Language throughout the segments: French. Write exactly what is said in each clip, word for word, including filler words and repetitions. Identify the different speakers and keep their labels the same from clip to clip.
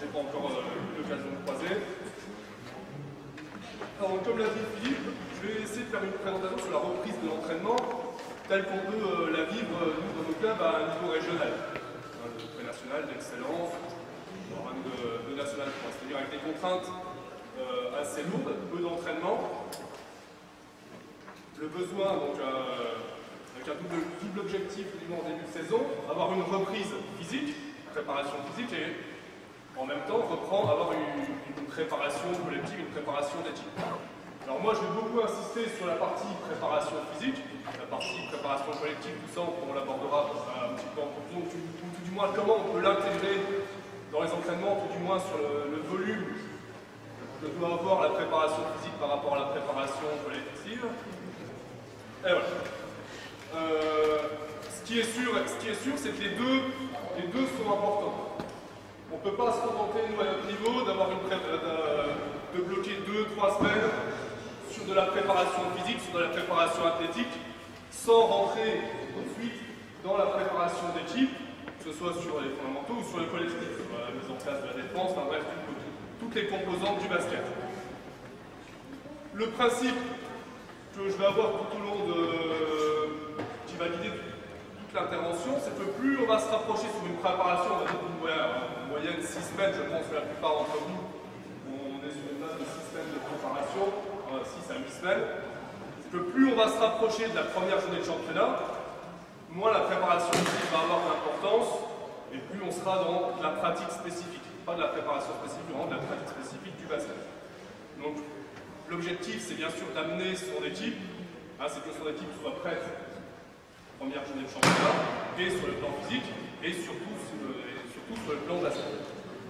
Speaker 1: n'ai pas encore euh, eu l'occasion de croiser. Alors, comme l'a dit Philippe, je vais essayer de faire une présentation sur la reprise de l'entraînement telle qu'on peut euh, la vivre, euh, nous, dans nos clubs, à un niveau régional. Hein, de pré-national, d'excellence, voire même de, de national, c'est-à-dire avec des contraintes euh, assez lourdes, peu d'entraînement. Le besoin, donc, euh, avec un double, double objectif du en début de saison, avoir une reprise physique, préparation physique, et en même temps reprendre, avoir une, une préparation collective, une préparation d'équipe. Alors moi, je vais beaucoup insister sur la partie préparation physique, la partie préparation collective, tout ça, on l'abordera un petit peu en conclusion, ou tout du moins comment on peut l'intégrer dans les entraînements, tout du moins sur le, le volume que doit avoir la préparation physique par rapport à la préparation collective. Et voilà. Euh, ce qui est sûr, ce qui est sûr, c'est que les deux, les deux sont importants. On ne peut pas se contenter, nous, à notre niveau, d'avoir une pré de, de bloquer deux, trois semaines sur de la préparation physique, sur de la préparation athlétique, sans rentrer tout de suite dans la préparation d'équipe, que ce soit sur les fondamentaux ou sur le collectif, sur la mise en place de la défense, enfin bref, toutes les composantes du basket. Le principe que je vais avoir tout au long de... qui va guider toute l'intervention, c'est que plus on va se rapprocher sur une préparation, on va dire une moyenne six semaines, je pense que la plupart d'entre vous, on est sur une base de six semaines de préparation, six à huit semaines, c'est que plus on va se rapprocher de la première journée de championnat, moins la préparation physique va avoir d'importance, et plus on sera dans la pratique spécifique. Pas de la préparation spécifique, vraiment de la pratique spécifique du basket. Donc, l'objectif, c'est bien sûr d'amener son équipe, hein, c'est que son équipe soit prête première journée de championnat, et sur le plan physique, et surtout sur le, et surtout sur le plan de la santé.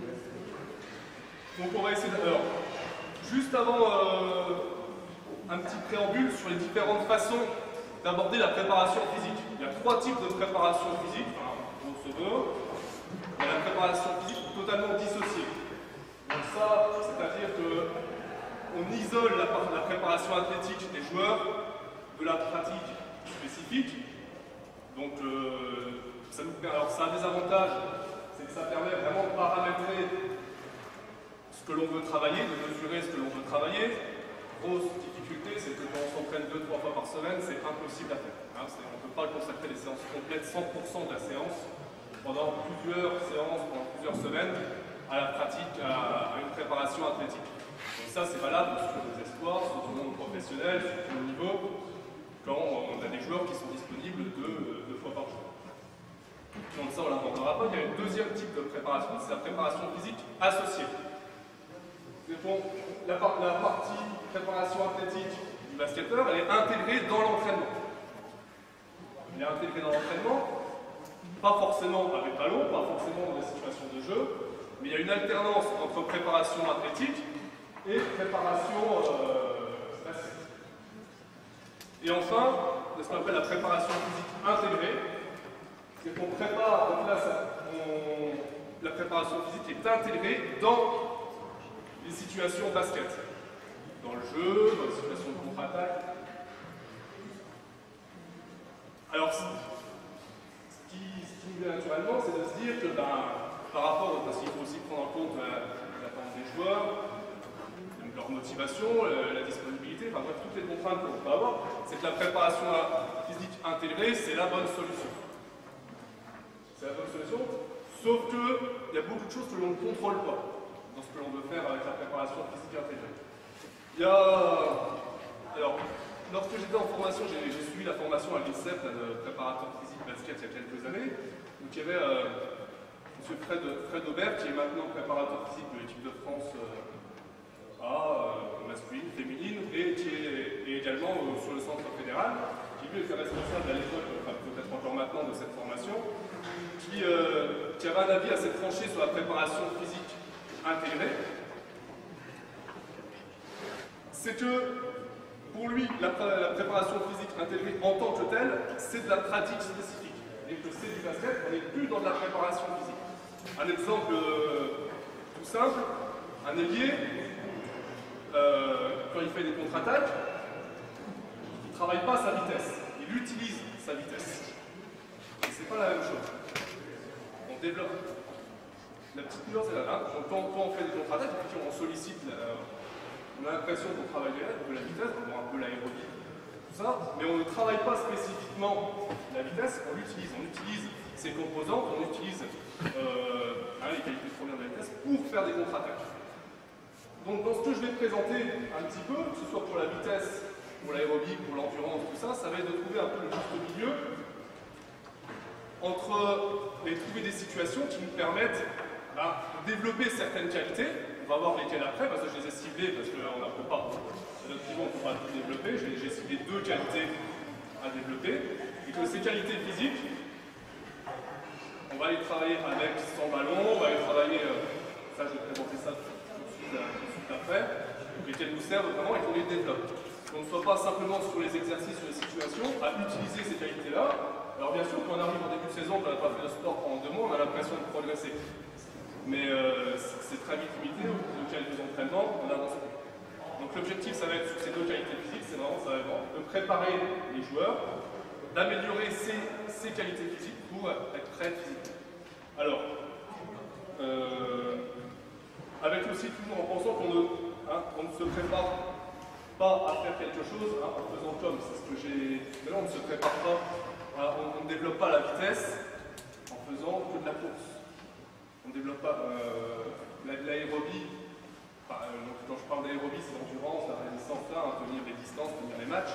Speaker 1: Donc on va essayer de... Alors, juste avant euh, un petit préambule sur les différentes façons d'aborder la préparation physique. Il y a trois types de préparation physique, enfin, grosso modo. Il y a la préparation physique totalement dissociée. Donc ça, c'est-à-dire qu'on isole la, la préparation athlétique des joueurs de la pratique spécifique. Donc, euh, ça, nous, alors ça a des avantages, c'est que ça permet vraiment de paramétrer ce que l'on veut travailler, de mesurer ce que l'on veut travailler. Grosse difficulté, c'est que quand on s'entraîne deux, trois fois par semaine, c'est impossible à faire. Hein, on ne peut pas consacrer des séances complètes, cent pour cent de la séance, pendant plusieurs séances, pendant plusieurs semaines, à la pratique, à, à une préparation athlétique. Donc ça, c'est valable sur les espoirs, sur le monde professionnel, sur tout le niveau, quand on a des joueurs qui sont disponibles deux, deux fois par jour. Donc ça, on ne l'abordera pas. Il y a un deuxième type de préparation, c'est la préparation physique associée. Bon, la, la partie préparation athlétique du basketteur, elle est intégrée dans l'entraînement. Elle est intégrée dans l'entraînement, pas forcément avec ballon, pas forcément dans des situations de jeu, mais il y a une alternance entre préparation athlétique et préparation euh, classique. Et enfin, ce qu'on appelle la préparation physique intégrée, c'est qu'on prépare, donc là, ça, on, la préparation physique est intégrée dans les situations basket. Dans le jeu, dans les situations de contre-attaque. Alors, ce qui, ce qui nous vient naturellement, c'est de se dire que ben, par rapport, parce qu'il faut aussi prendre en compte l'attente des joueurs, donc leur motivation, la, la disponibilité, enfin bref, toutes les contraintes qu'on peut avoir, c'est que la préparation physique intégrée, c'est la bonne solution. C'est la bonne solution, sauf qu'il y a beaucoup de choses que l'on ne contrôle pas dans ce que l'on veut faire avec la préparation physique intégrée. Il y a... Alors, lorsque j'étais en formation, j'ai suivi la formation à l'INSEP de préparateur physique basket il y a quelques années. Donc il y avait euh, M. Fred, Fred Aubert, qui est maintenant préparateur physique de l'équipe de France euh, A, euh, masculine, féminine, et qui est et également euh, sur le centre fédéral, qui lui était responsable à l'époque, enfin peut-être encore maintenant, de cette formation, qui, euh, qui avait un avis assez tranché sur la préparation physique intégrée. C'est que, pour lui, la, la préparation physique intégrée en tant que telle, c'est de la pratique spécifique. Et que c'est du basket, on n'est plus dans de la préparation physique. Un exemple euh, tout simple, un ailier, euh, quand il fait des contre-attaques, il ne travaille pas sa vitesse, il utilise sa vitesse. Et c'est pas la même chose. On développe. La petite nuance est là. Hein. Donc, quand, quand on fait des contre-attaques, effectivement, on sollicite, la, on a l'impression qu'on travaille de la vitesse, on voit un peu l'aérobie, tout ça, mais on ne travaille pas spécifiquement la vitesse, on l'utilise. On utilise ces composantes, on utilise euh, hein, les qualités premières de la vitesse pour faire des contre-attaques. Donc, dans ce que je vais présenter un petit peu, que ce soit pour la vitesse, pour l'aérobie, pour l'endurance, tout ça, ça va être de trouver un peu le juste milieu entre et trouver des situations qui nous permettent bah, de développer certaines qualités. On va voir lesquelles après, parce que je les ai ciblées, parce qu'on n'a pas, à notre niveau, on ne peut pas tout développer. J'ai ciblé deux qualités à développer, et que ces qualités physiques, on va les travailler avec, sans ballon, on va les travailler, euh, ça je vais présenter ça tout de suite, euh, tout de suite après, lesquelles nous servent vraiment et qu'on les développe. Qu'on ne soit pas simplement sur les exercices, sur les situations, à utiliser ces qualités-là. Alors bien sûr, quand on arrive en début de saison, qu'on n'a pas fait de sport pendant deux mois, on a l'impression de progresser. Mais euh, c'est très vite limité, au bout de quelques entraînements, on avance plus. Donc l'objectif, ça va être sur ces deux qualités physiques, c'est vraiment, ça va être de préparer les joueurs, d'améliorer ces, ces qualités physiques pour être prêts physiquement. Alors, euh, avec aussi toujours en pensant qu'on ne, hein, on ne se prépare pas à faire quelque chose hein, en faisant comme, c'est ce que j'ai... Mais là, on ne se prépare pas, hein, on, on ne développe pas la vitesse en faisant que de la course. On ne développe pas euh, l'aérobie. Enfin, euh, donc, quand je parle d'aérobie, c'est l'endurance, la résistance, là, hein, tenir les distances, tenir les matchs.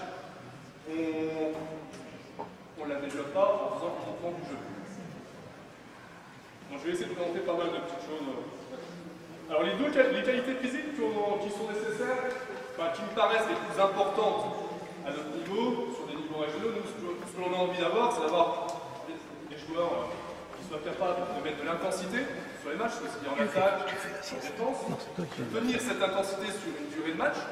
Speaker 1: On ne la développe pas en faisant uniquement du jeu. Donc, je vais essayer de présenter pas mal de petites choses. Alors, les deux les qualités physiques qui, ont, qui sont nécessaires, enfin, qui me paraissent les plus importantes à notre niveau, sur des niveaux régionaux, nous, ce que l'on a envie d'avoir, c'est d'avoir des, des joueurs qui soient capables de mettre de l'intensité sur les matchs, aussi en attaque, en défense, de tenir cette intensité sur une durée de match,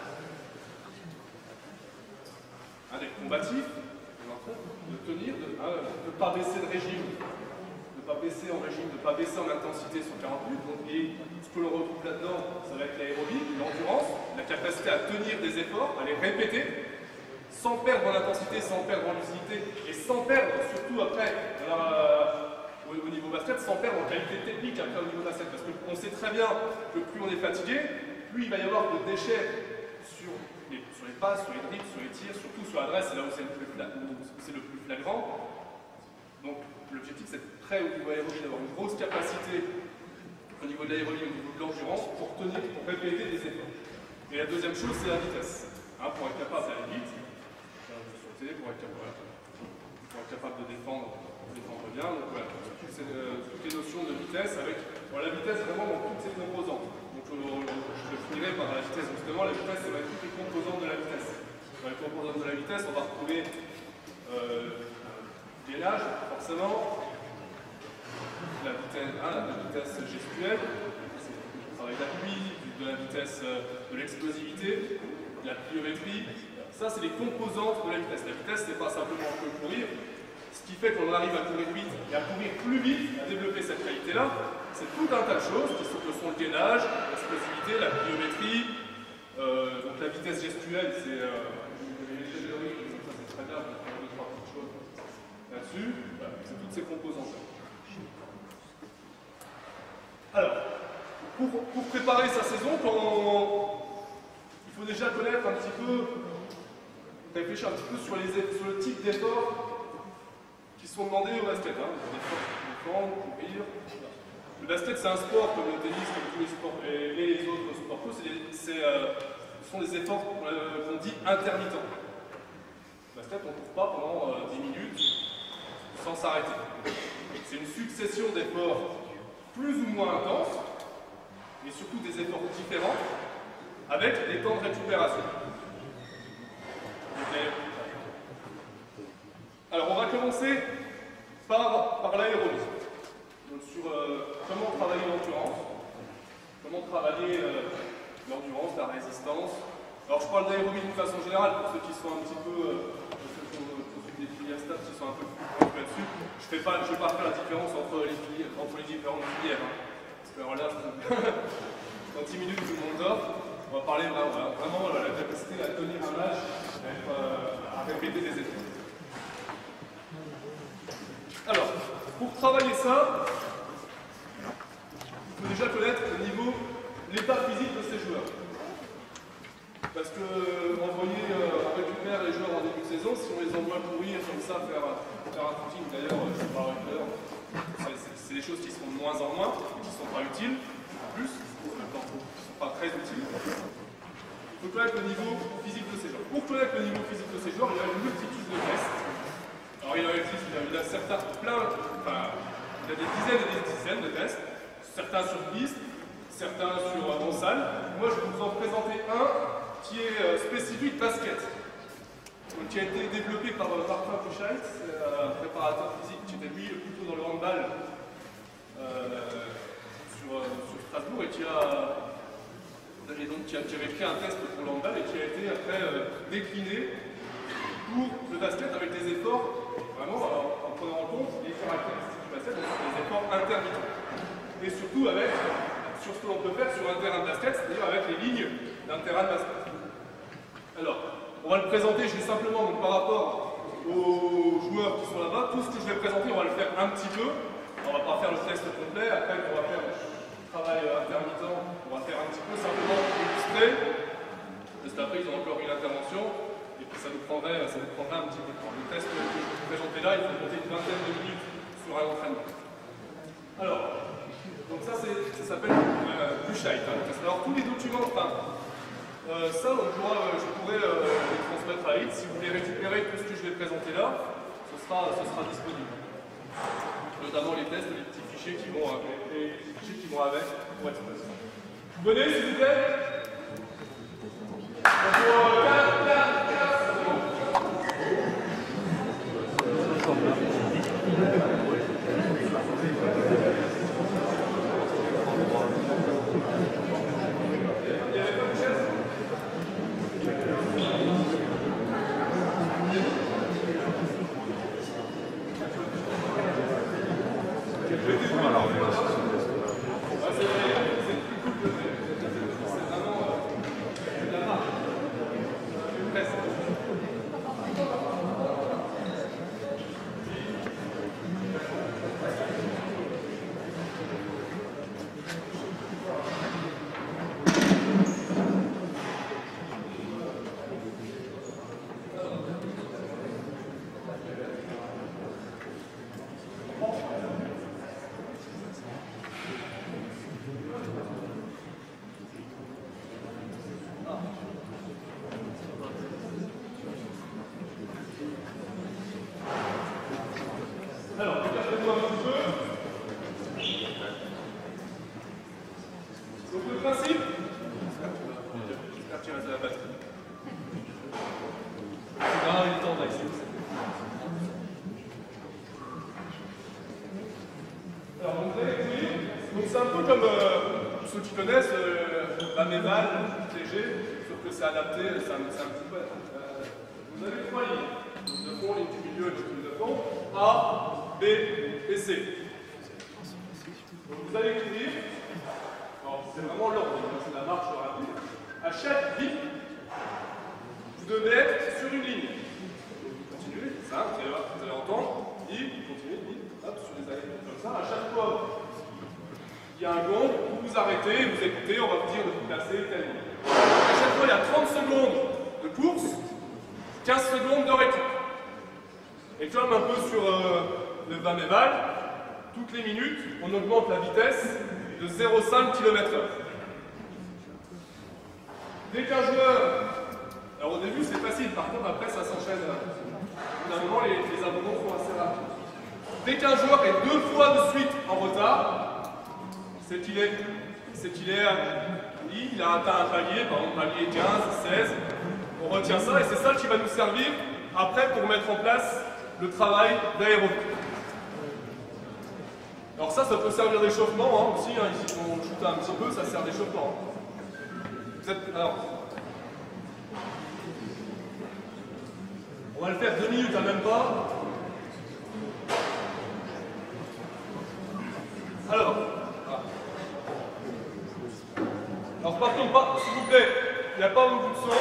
Speaker 1: hein, des combatifs, de tenir, de ne pas baisser de régime, de ne pas baisser en régime, de ne pas baisser en intensité sur quarante minutes. Donc, et ce que l'on retrouve là-dedans, ça va être l'aérobie, l'endurance, la capacité à tenir des efforts, à les répéter, sans perdre en intensité, sans perdre en lucidité, et sans perdre, surtout après, la, au, au niveau basket, sans perdre en qualité technique après au niveau basket. Parce qu'on sait très bien que plus on est fatigué, plus il va y avoir de déchets sur les, sur les passes, sur les dribbles, sur les tirs, surtout sur l'adresse, c'est là où c'est le, le plus flagrant. Donc l'objectif, c'est d'être prêt au niveau aérobie, d'avoir une grosse capacité au niveau de l'aérobie, au niveau de l'endurance, pour tenir, pour répéter des efforts. Et la deuxième chose, c'est la vitesse. Hein, pour être capable d'aller vite, pour être capable, pour être capable de défendre, défendre bien. Donc voilà, toutes, ces, euh, toutes les notions de vitesse, avec bon, la vitesse vraiment dans toutes ses composantes. Donc euh, je finirai par la vitesse, justement, la vitesse, ça va être toutes les composantes de la vitesse. Dans les composantes de la vitesse, on va retrouver euh, gainage, forcément, la vitesse, hein, la vitesse gestuelle, le travail d'appui, de la vitesse euh, de l'explosivité, de la pliométrie. Ça, c'est les composantes de la vitesse. La vitesse, c'est pas simplement on peut courir. Ce qui fait qu'on arrive à courir vite et à courir plus vite, à développer cette qualité-là, c'est tout un tas de choses qui sont, que sont le gainage, l'explosivité, la pliométrie, euh, donc la vitesse gestuelle, c'est euh, ça c'est très bien, je vais faire deux, trois petites choses là-dessus. Voilà, c'est toutes ces composantes-là. Alors, pour, pour préparer sa saison, quand on, il faut déjà connaître un petit peu, réfléchir un petit peu sur, les, sur le type d'efforts qui sont demandés au basket. Hein. Défendre, courir. Le basket, c'est un sport comme le tennis, comme tous les sports et, et les autres sports. C'est, euh, ce sont des efforts qu'on euh, dit intermittents. Le basket, on ne court pas pendant euh, dix minutes sans s'arrêter. C'est une succession d'efforts plus ou moins intenses, mais surtout des efforts différents, avec des temps de récupération. Okay. Alors on va commencer par, par l'aérobie. Donc sur euh, comment travailler l'endurance, comment travailler euh, l'endurance, la résistance. Alors je parle d'aérobie d'une façon générale pour ceux qui sont un petit peu, euh, pour ceux qui ont des filières stats qui sont un peu plus proches là-dessus. Je ne vais pas faire la différence entre les, filières, entre les différentes filières. Hein. Parce que alors là, dans dix minutes tout le monde dort. On va parler vraiment, vraiment de la capacité à tenir un match, à, être, euh, à répéter des efforts. Alors, pour travailler ça, il faut déjà Parce que euh, envoyer, euh, on récupère les joueurs en début de saison, si on les envoie courir comme ça, faire, faire un footing, d'ailleurs, euh, je parlerai tout à l'heure, c'est des choses qui seront de moins en moins, qui ne sont pas utiles, en plus, qui ne sont pas très utiles. Il faut connaître le niveau physique de ces joueurs. Pour connaître le niveau physique de ces joueurs, il y a une multitude de tests. Alors il en existe, il y a certains, plein, enfin, il y a des dizaines et des dizaines de tests, certains sur piste, certains sur euh, en salle. Moi je vais vous en présenter un qui est euh, spécifique basket, donc, qui a été développé par euh, Martin Buchheit, euh, préparateur physique qui était lui plutôt dans le handball euh, sur, euh, sur Strasbourg et qui a, et donc, qui, a, qui avait fait un test pour le handball et qui a été après euh, décliné pour le basket avec des efforts vraiment en, en prenant en compte les caractéristiques du basket, donc des efforts intermittents. Et surtout avec sur ce que l'on peut faire sur un terrain de basket, c'est-à-dire avec les lignes d'un terrain de basket. Alors, on va le présenter, je vais simplement, donc, par rapport aux joueurs qui sont là-bas, tout ce que je vais présenter, on va le faire un petit peu. On ne va pas faire le test complet, après on va faire le travail intermittent, on va faire un petit peu simplement pour illustrer. Juste après, ils ont encore une intervention, et puis ça nous prendrait, ça nous prendrait un petit peu de temps. Le test que je vais vous présenter là, il faut compter une vingtaine de minutes sur un entraînement. Alors, donc ça, ça s'appelle euh, Buchheit. Hein. Alors tous les documents, enfin, euh, ça, on pourra, je pourrais euh, les transmettre à I T. Si vous voulez récupérer tout ce que je vais présenter là, ce sera, ce sera disponible. Notamment les tests, les petits fichiers qui vont, euh, les petits fichiers qui vont avec. Pour être présent. Vous venez, s'il vous plaît. Bonjour, quatre, quatre, quatre. C'est un peu comme euh, ceux qui connaissent euh, la méval, léger, sauf que c'est adapté, c'est un, un petit peu. Euh, vous avez trois lignes. Ligne de fond, ligne du milieu et ligne de fond. A, B et C. Donc vous allez écrire, c'est vraiment l'ordre, c'est la marche rapide. À chaque ligne, vous devez être sur une ligne. Continuez, c'est ça, vous allez, voir, vous allez entendre, ligne, continuez, ligne, hop, sur les allées comme ça. À chaque fois, il y a un gong, vous vous arrêtez, vous écoutez, on va vous dire de vous placer tellement. À chaque fois, il y a trente secondes de course, quinze secondes de récup. Et comme un peu sur euh, le Vameval, toutes les minutes, on augmente la vitesse de zéro virgule cinq kilomètres heure. Dès qu'un joueur... Alors au début, c'est facile, par contre, après, ça s'enchaîne. Finalement, les, les abandons sont assez rapides. Dès qu'un joueur est deux fois de suite en retard, c'est qu'il est, c'est qu'il est, il a atteint un palier, par exemple palier quinze, seize, on retient ça et c'est ça qui va nous servir après pour mettre en place le travail d'aérobie. Alors ça, ça peut servir d'échauffement hein, aussi, hein, ici on shoot un petit peu, ça sert d'échauffement. Vous êtes, alors, on va le faire deux minutes, hein, même pas. Alors, Alors partons pas, s'il vous plaît, il n'y a pas beaucoup de son.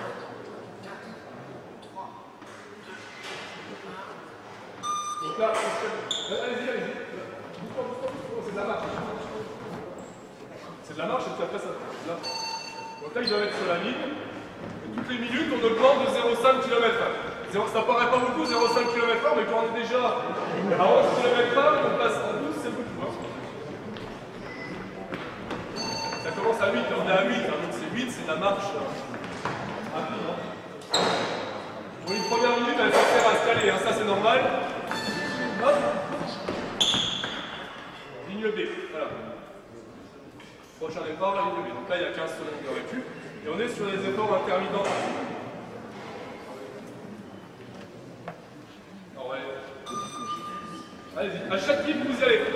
Speaker 1: Donc là, allez-y, allez-y. C'est de la marche. C'est de la marche et puis après ça. Là. Donc là, ils doivent être sur la ligne. toutes les minutes, on augmente de zéro virgule cinq kilomètres heure. Ça paraît pas beaucoup, zéro virgule cinq kilomètres heure, mais quand on est déjà à onze kilomètres heure, on passe en douze, c'est beaucoup. Hein. Ça commence à huit, on est à huit, hein, donc c'est huit, c'est la marche rapide. Hein. Pour une première minute, elle va faire à se caler, hein, ça c'est normal. Hop. Ligne B, voilà. Prochain départ, la ligne B. Donc là, il y a quinze secondes de récup. Et on est sur les efforts intermittents. Alors, ouais. Allez-y, à chaque clip, vous y allez.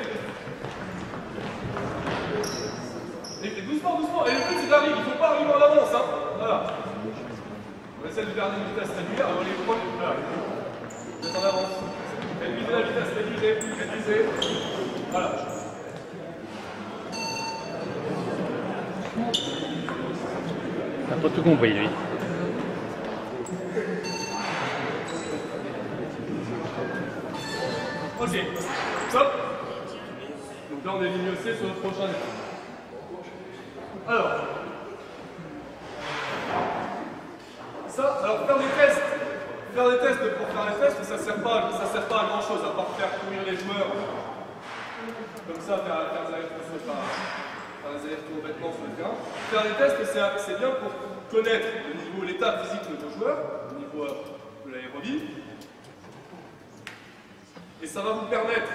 Speaker 1: Et, et doucement, doucement. Et le but, c'est d'arriver. Il ne faut pas arriver en avance. Hein. Voilà. On essaie de garder une vitesse régulière. Alors, les premiers. Voilà. Vous êtes en avance. Réduisez la vitesse, réduisez, réduisez. Voilà.
Speaker 2: T'as pas tout compris, lui.
Speaker 1: Ok, stop. Donc là, on est ligne C sur le prochain. Alors, ça, alors faire des tests, faire des tests pour faire des tests, ça ne sert pas, ça sert pas à grand chose, à part faire courir les joueurs comme ça, faire, faire des allers-retours par, par des allers-retours bêtement sur le terrain. Faire des tests, c'est bien pour connaître le niveau, l'état physique de vos joueurs, au niveau de l'aérobie. Et ça va vous permettre,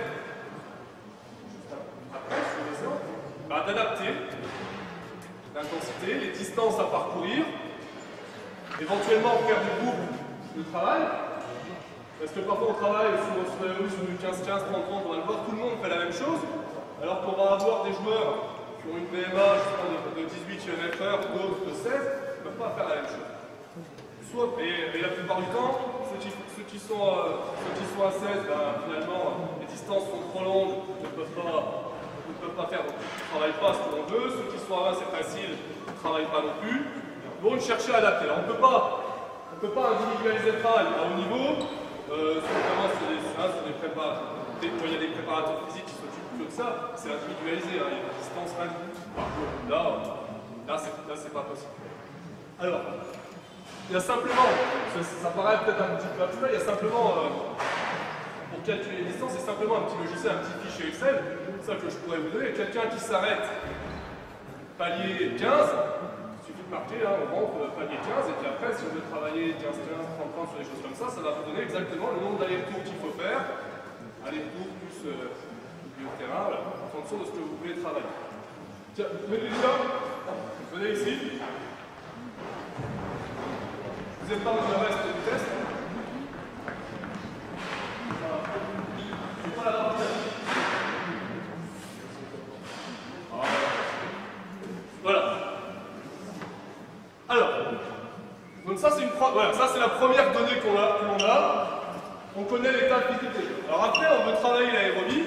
Speaker 1: après, bah, d'adapter l'intensité, les distances à parcourir, éventuellement faire du groupe de travail, parce que parfois on travaille sur, sur, sur du quinze quinze, trente trente, on va le voir, tout le monde fait la même chose, alors qu'on va avoir des joueurs qui ont une B M A de dix-huit kilomètres heure, d'autres de seize, ils ne peuvent pas faire la même chose. Soit, et, et la plupart du temps, ceux qui, ceux qui, sont, euh, ceux qui sont à seize, ben, finalement, les distances sont trop longues, ne peuvent pas, ne peuvent pas faire, donc ils ne travaillent pas ce qu'on veut. Ceux qui sont à vingt, c'est facile, ils ne travaillent pas non plus. Donc, chercher à adapter. Alors, on ne peut pas individualiser le travail à haut niveau, euh, notamment sur des, hein, sur des préparateurs. Quand il y a des préparateurs physiques qui s'occupent que de ça, c'est individualisé, hein, il y a des distances individuelles. Là, là c'est pas possible. Alors, il y a simplement, ça, ça paraît peut-être un petit peu abstrait, il y a simplement, euh, pour calculer les distances, c'est simplement un petit logiciel, un petit fichier Excel, ça que je pourrais vous donner. Quelqu'un qui s'arrête, palier quinze, il suffit de marquer, hein, on rentre palier quinze, et puis après, si on veut travailler quinze quinze, trente trente sur des choses comme ça, ça va vous donner exactement le nombre d'allers-retours qu'il faut faire, allers-retours plus euh, le terrain, voilà, en fonction de ce que vous voulez travailler. Tiens, venez là, venez ici. Vous êtes pas dans le reste du test. C'est pas la partie. Voilà. Alors, donc ça c'est une voilà, ça c'est la première donnée qu'on a, qu'on a. On connaît l'état de physique. Alors après, on veut travailler l'aérobie.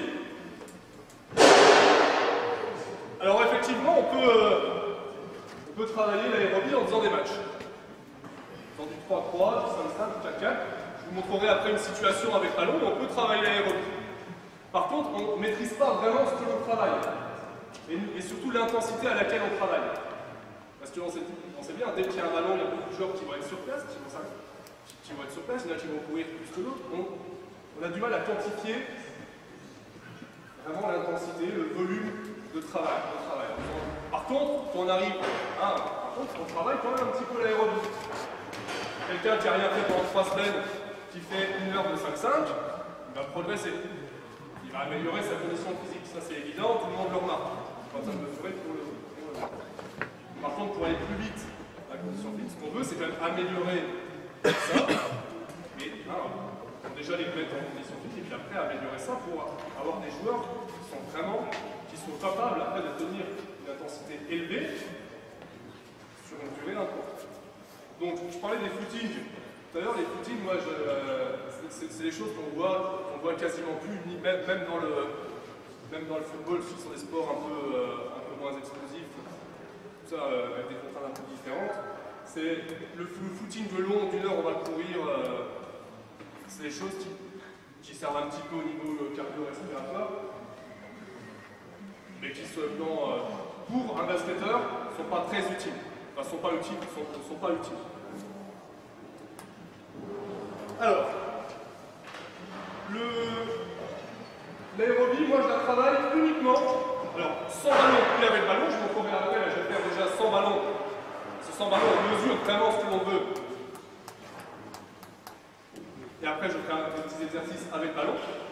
Speaker 1: Alors effectivement, on peut, euh, on peut travailler l'aérobie en faisant des matchs. Dans du trois trois, du cinq cinq, du quatre quatre. Je vous montrerai après une situation avec ballon, mais on peut travailler l'aérobie. Par contre, on ne maîtrise pas vraiment ce que l'on travaille. Et, et surtout l'intensité à laquelle on travaille. Parce qu'on sait, on sait bien, dès qu'il y a un ballon, il y a beaucoup de joueurs qui vont être sur place, qui vont, qui vont être sur place, il y en a qui vont courir plus que d'autres. On, on a du mal à quantifier vraiment l'intensité, le volume de travail. De travail. Par contre, quand on arrive à un, par contre, on travaille quand même un petit peu l'aérobie. Quelqu'un qui n'a rien fait pendant trois semaines, qui fait une heure de cinq cinq, il va progresser. Il va améliorer sa condition physique. Ça, c'est évident, tout le monde le remarque. Quand ça me ferait pour le. Par contre, pour aller plus vite, la condition physique, ce qu'on veut, c'est quand même améliorer ça. Et hein, déjà les mettre en condition physique, et puis après améliorer ça pour avoir des joueurs qui sont vraiment, qui sont capables après de tenir une intensité élevée sur une durée importante. Donc, je parlais des footings. Tout à l'heure, les footings, moi, euh, c'est des choses qu'on voit, qu'on voit quasiment plus, ni même, même, dans le, même dans le football, ce sont des sports un peu, euh, un peu moins explosifs, tout ça, euh, avec des contraintes un peu différentes. C'est le, le footing de long, d'une heure, on va courir, euh, c'est des choses qui, qui servent un petit peu au niveau cardio-respiratoire, mais qui, selon, euh, pour un basketteur, ne sont pas très utiles. Enfin, sont pas utiles, sont, sont pas utiles. Alors, l'aérobie, moi je la travaille uniquement, alors sans ballon, puis avec le ballon, je vous montrerai après, là, je vais faire déjà sans ballon. Ce sans ballon, on mesure vraiment ce que l'on veut. Et après, je ferai un petit exercice avec ballon.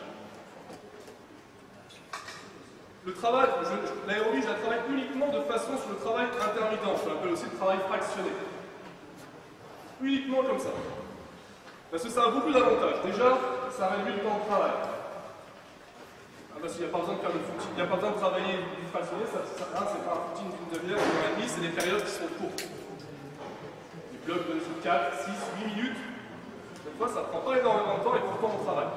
Speaker 1: Le travail, l'aérobie, je la travaille uniquement de façon sur le travail intermittent, ce qu'on appelle aussi le travail fractionné. Uniquement comme ça. Parce que ça a beaucoup d'avantages. Déjà, ça réduit le temps de travail. Ah, parce qu'il n'y a pas besoin de faire de footing, il n'y a pas besoin de travailler du fractionné, ça ne sert à rien, c'est pas un footing d'une demi-heure, une heure et demie, c'est des périodes qui sont courtes. Des blocs de quatre, six, huit minutes. Cette fois, ça ne prend pas énormément de temps et pourtant on travaille.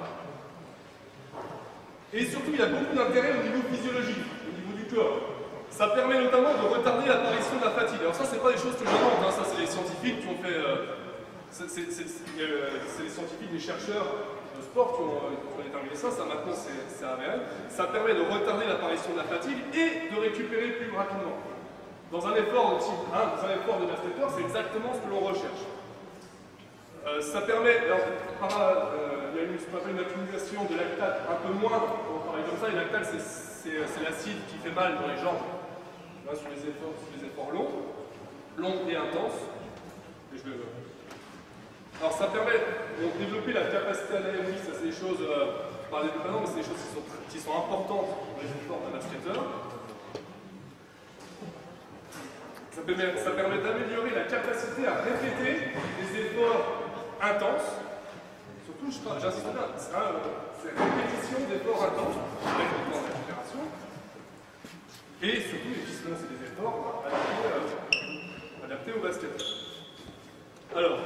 Speaker 1: Et surtout, il y a beaucoup d'intérêt au niveau physiologique, au niveau du corps. Ça permet notamment de retarder l'apparition de la fatigue. Alors ça, c'est pas des choses que j'invente, hein. Ça c'est les scientifiques qui ont fait... Euh, c'est euh, les scientifiques, les chercheurs de sport qui ont, euh, qui ont déterminé ça, ça maintenant c'est avéré. Ça permet de retarder l'apparition de la fatigue et de récupérer plus rapidement. Dans un effort de type un, dans un effort de basketteur, c'est exactement ce que l'on recherche. Euh, ça permet, alors, par, euh, il y a une, ce qu'on appelle une accumulation de lactate un peu moins, on travaille comme ça, et lactate c'est l'acide qui fait mal dans les jambes, là, sur, les efforts, sur les efforts longs, longs et intenses. Et je vais... Alors ça permet de développer la capacité à l'aérobie, ça c'est des choses, euh, je parlais de mais c'est des choses qui sont, qui sont importantes pour les efforts d'un basketteur. Ça permet, ça permet d'améliorer la capacité à répéter des efforts intenses. Surtout, j'insiste bien, c'est répétition d'efforts intenses avec le temps de récupération. Et surtout, sinon c'est des efforts adaptés, euh, adaptés au basket. Alors,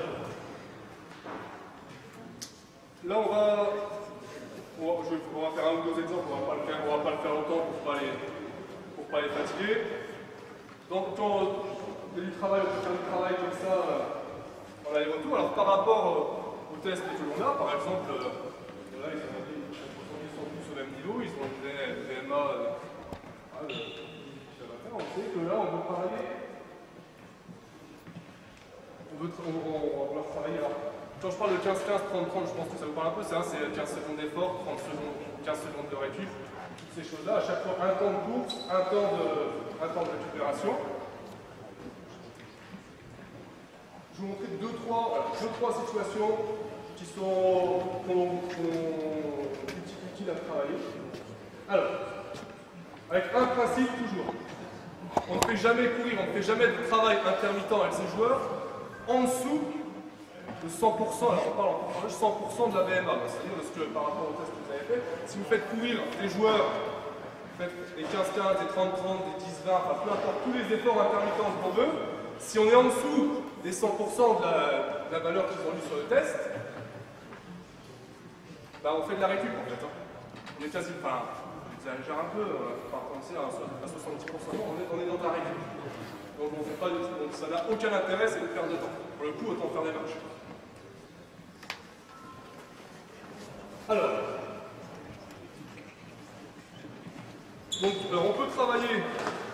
Speaker 1: là on va, on va, je, on va faire un ou deux exemples, on ne va pas le faire, on va pas le faire longtemps pour ne pas, pas les fatiguer. Donc quand on fait du travail, on peut faire du travail comme ça euh, en aller-retour. Alors par rapport euh, aux tests que l'on a, par exemple, euh, là ils, ont, ils sont tous au même niveau, ils ont des V M A, euh, ah, le, on sait que là on veut travailler, on veut, on, on, on va vouloir travailler. Alors, quand je parle de quinze quinze, trente trente, je pense que ça vous parle un peu, c'est quinze secondes d'effort, trente secondes, quinze secondes de récup. Toutes ces choses-là, à chaque fois un temps de course, un temps de, un temps de récupération. Je vais vous montrer deux, trois, voilà, deux, trois situations qui sont qu qu utiles à travailler. Alors, avec un principe toujours. On ne fait jamais courir, on ne fait jamais de travail intermittent avec ces joueurs en dessous de cent pour cent, alors on parle en pourcentage, cent pour cent de la V M A, c'est-à-dire de ce que par rapport au test que vous avez fait, si vous faites courir des joueurs, vous faites des quinze quinze, des trente trente, des dix vingt, enfin peu importe tous les efforts intermittents qu'on veut, si on est en dessous des cent pour cent de la, de la valeur qu'ils ont eue sur le test, bah on fait de la récup en fait. Hein. On est quasi, enfin, j'exagère un peu, euh, par penser à soixante-dix pour cent, on est, on est dans de la récup. Donc on fait pas de, donc ça n'a aucun intérêt, c'est une perte de temps. Pour le coup, autant faire des marches. Alors, donc euh, on peut travailler,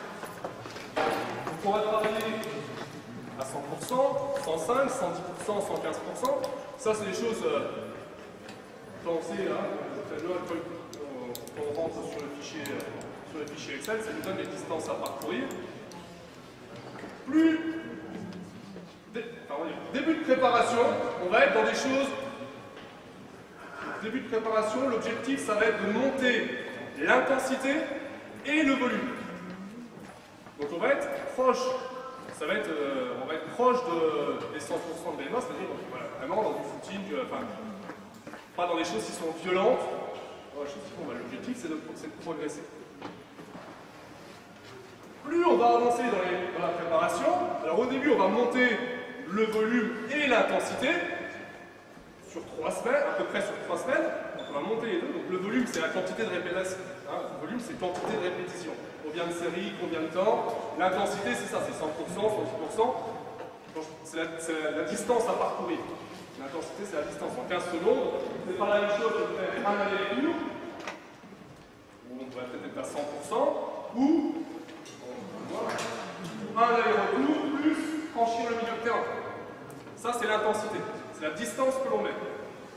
Speaker 1: on va travailler à cent pour cent, cent cinq, cent dix pour cent, cent quinze pour cent. Ça, c'est des choses euh, pensées, hein, quand, quand on rentre sur le fichier, euh, sur le fichier Excel, ça nous donne les distances à parcourir. Plus, dé, enfin, début de préparation, on va être dans des choses. Début de préparation, l'objectif, ça va être de monter l'intensité et le volume. Donc on va être proche, ça va être, euh, on va être proche de, des cent pour cent de V M A, c'est-à-dire voilà, vraiment dans du footing, euh, enfin, pas dans des choses qui sont violentes. Dans les choses qui font mal. L'objectif, c'est de, de progresser. Plus on va avancer dans, les, dans la préparation, alors au début, on va monter le volume et l'intensité. Sur trois semaines, à peu près sur trois semaines, donc on va monter les deux. Donc le volume, c'est la quantité de répétition. Hein, le volume, c'est quantité de répétition. Combien de séries, combien de temps. L'intensité, c'est ça, c'est cent pour cent, cent dix pour cent. C'est la, la, la distance à parcourir. L'intensité, c'est la distance en quinze secondes. C'est pas la même chose que de faire un aller-retour, où on va peut-être être à cent pour cent, ou un aller-retour plus franchir le milieu de terrain. Ça, c'est l'intensité. C'est la distance que l'on met.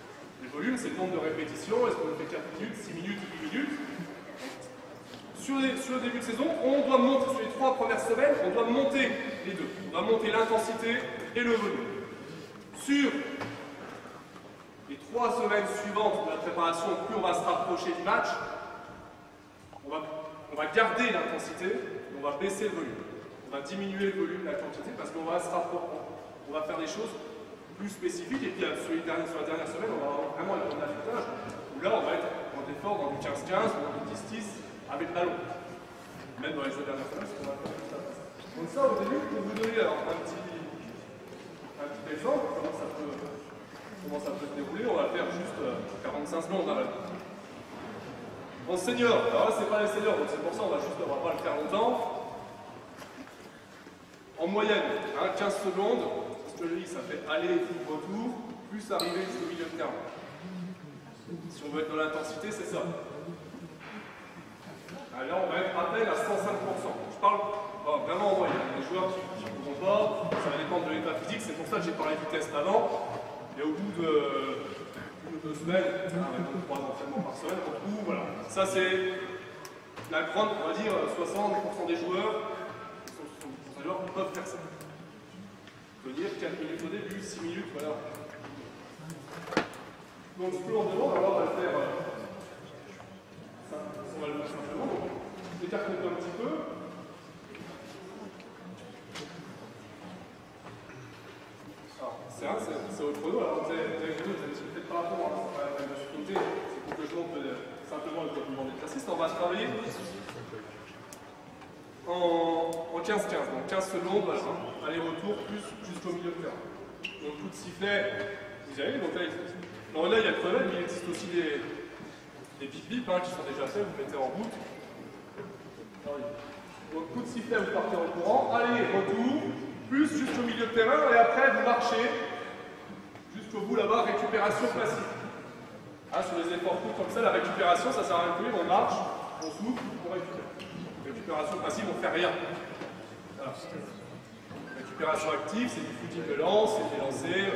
Speaker 1: Les volumes, c'est le nombre de répétitions. Est-ce qu'on fait quatre minutes, six minutes, huit minutes? Sur, les, sur le début de saison, on doit monter, sur les trois premières semaines, on doit monter les deux. On doit monter l'intensité et le volume. Sur les trois semaines suivantes de la préparation, plus on va se rapprocher du match, on va, on va garder l'intensité, on va baisser le volume. On va diminuer le volume, la quantité, parce qu'on va se rapprocher, on va faire des choses plus spécifiques. Et puis sur, les dernières, sur la dernière semaine, on va vraiment être en affûtage, où là, on va être en effort dans du quinze quinze, dans du dix dix, avec le ballon. Même dans les jeux dernières semaines, c'est ce qu'on va faire tout ça. Donc ça, au début, pour vous donner alors, un, petit, un petit exemple, comment ça peut, comment ça peut se dérouler, on va faire juste euh, quarante-cinq secondes. Hein, en senior, alors là, c'est pas les seniors, donc c'est pour ça on va juste, on va pas le faire longtemps. En moyenne, hein, quinze secondes, ce que je dis, ça fait aller, retour, plus arriver jusqu'au milieu de terrain. Si on veut être dans l'intensité, c'est ça. Alors, on va être à peine à cent cinq pour cent. Je parle oh, vraiment en moyenne. Les joueurs qui ne pourront pas, ça va dépendre de l'état physique. C'est pour ça que j'ai parlé du test avant. Et au bout de une ou deux semaines, trois entraînements par semaine, au bout, voilà. Ça, c'est la grande, on va dire, soixante pour cent des joueurs, des joueurs qui peuvent faire ça. Tenir quatre minutes au début, six minutes, voilà. Donc, ce que l'on demande, alors, on va le faire. On va le faire simplement. Écartez un petit peu. C'est au chrono. Alors, vous avez vu, vous avez peut-être pas rapport à la difficulté. C'est pour que je montre simplement le mouvement d'exercice. On va travailler en quinze quinze. Donc quinze secondes, voilà. Aller-retour, plus jusqu'au milieu de terrain. Donc, coup de sifflet, vous y allez. Donc là, alors là, il y a le chronomètre, mais il existe aussi des. Les bip-bip hein, qui sont déjà faits, vous mettez en route. Donc coup de sifflet, vous partez en courant, allez, retour, plus jusqu'au milieu de terrain, et après vous marchez jusqu'au bout là-bas, récupération passive. Hein, sur les efforts courts comme ça, la récupération, ça sert à rien de courir, on marche, on souffle, on récupère. Récupération passive, on ne fait rien. Voilà. Récupération active, c'est du footing de lance, c'est des lancers.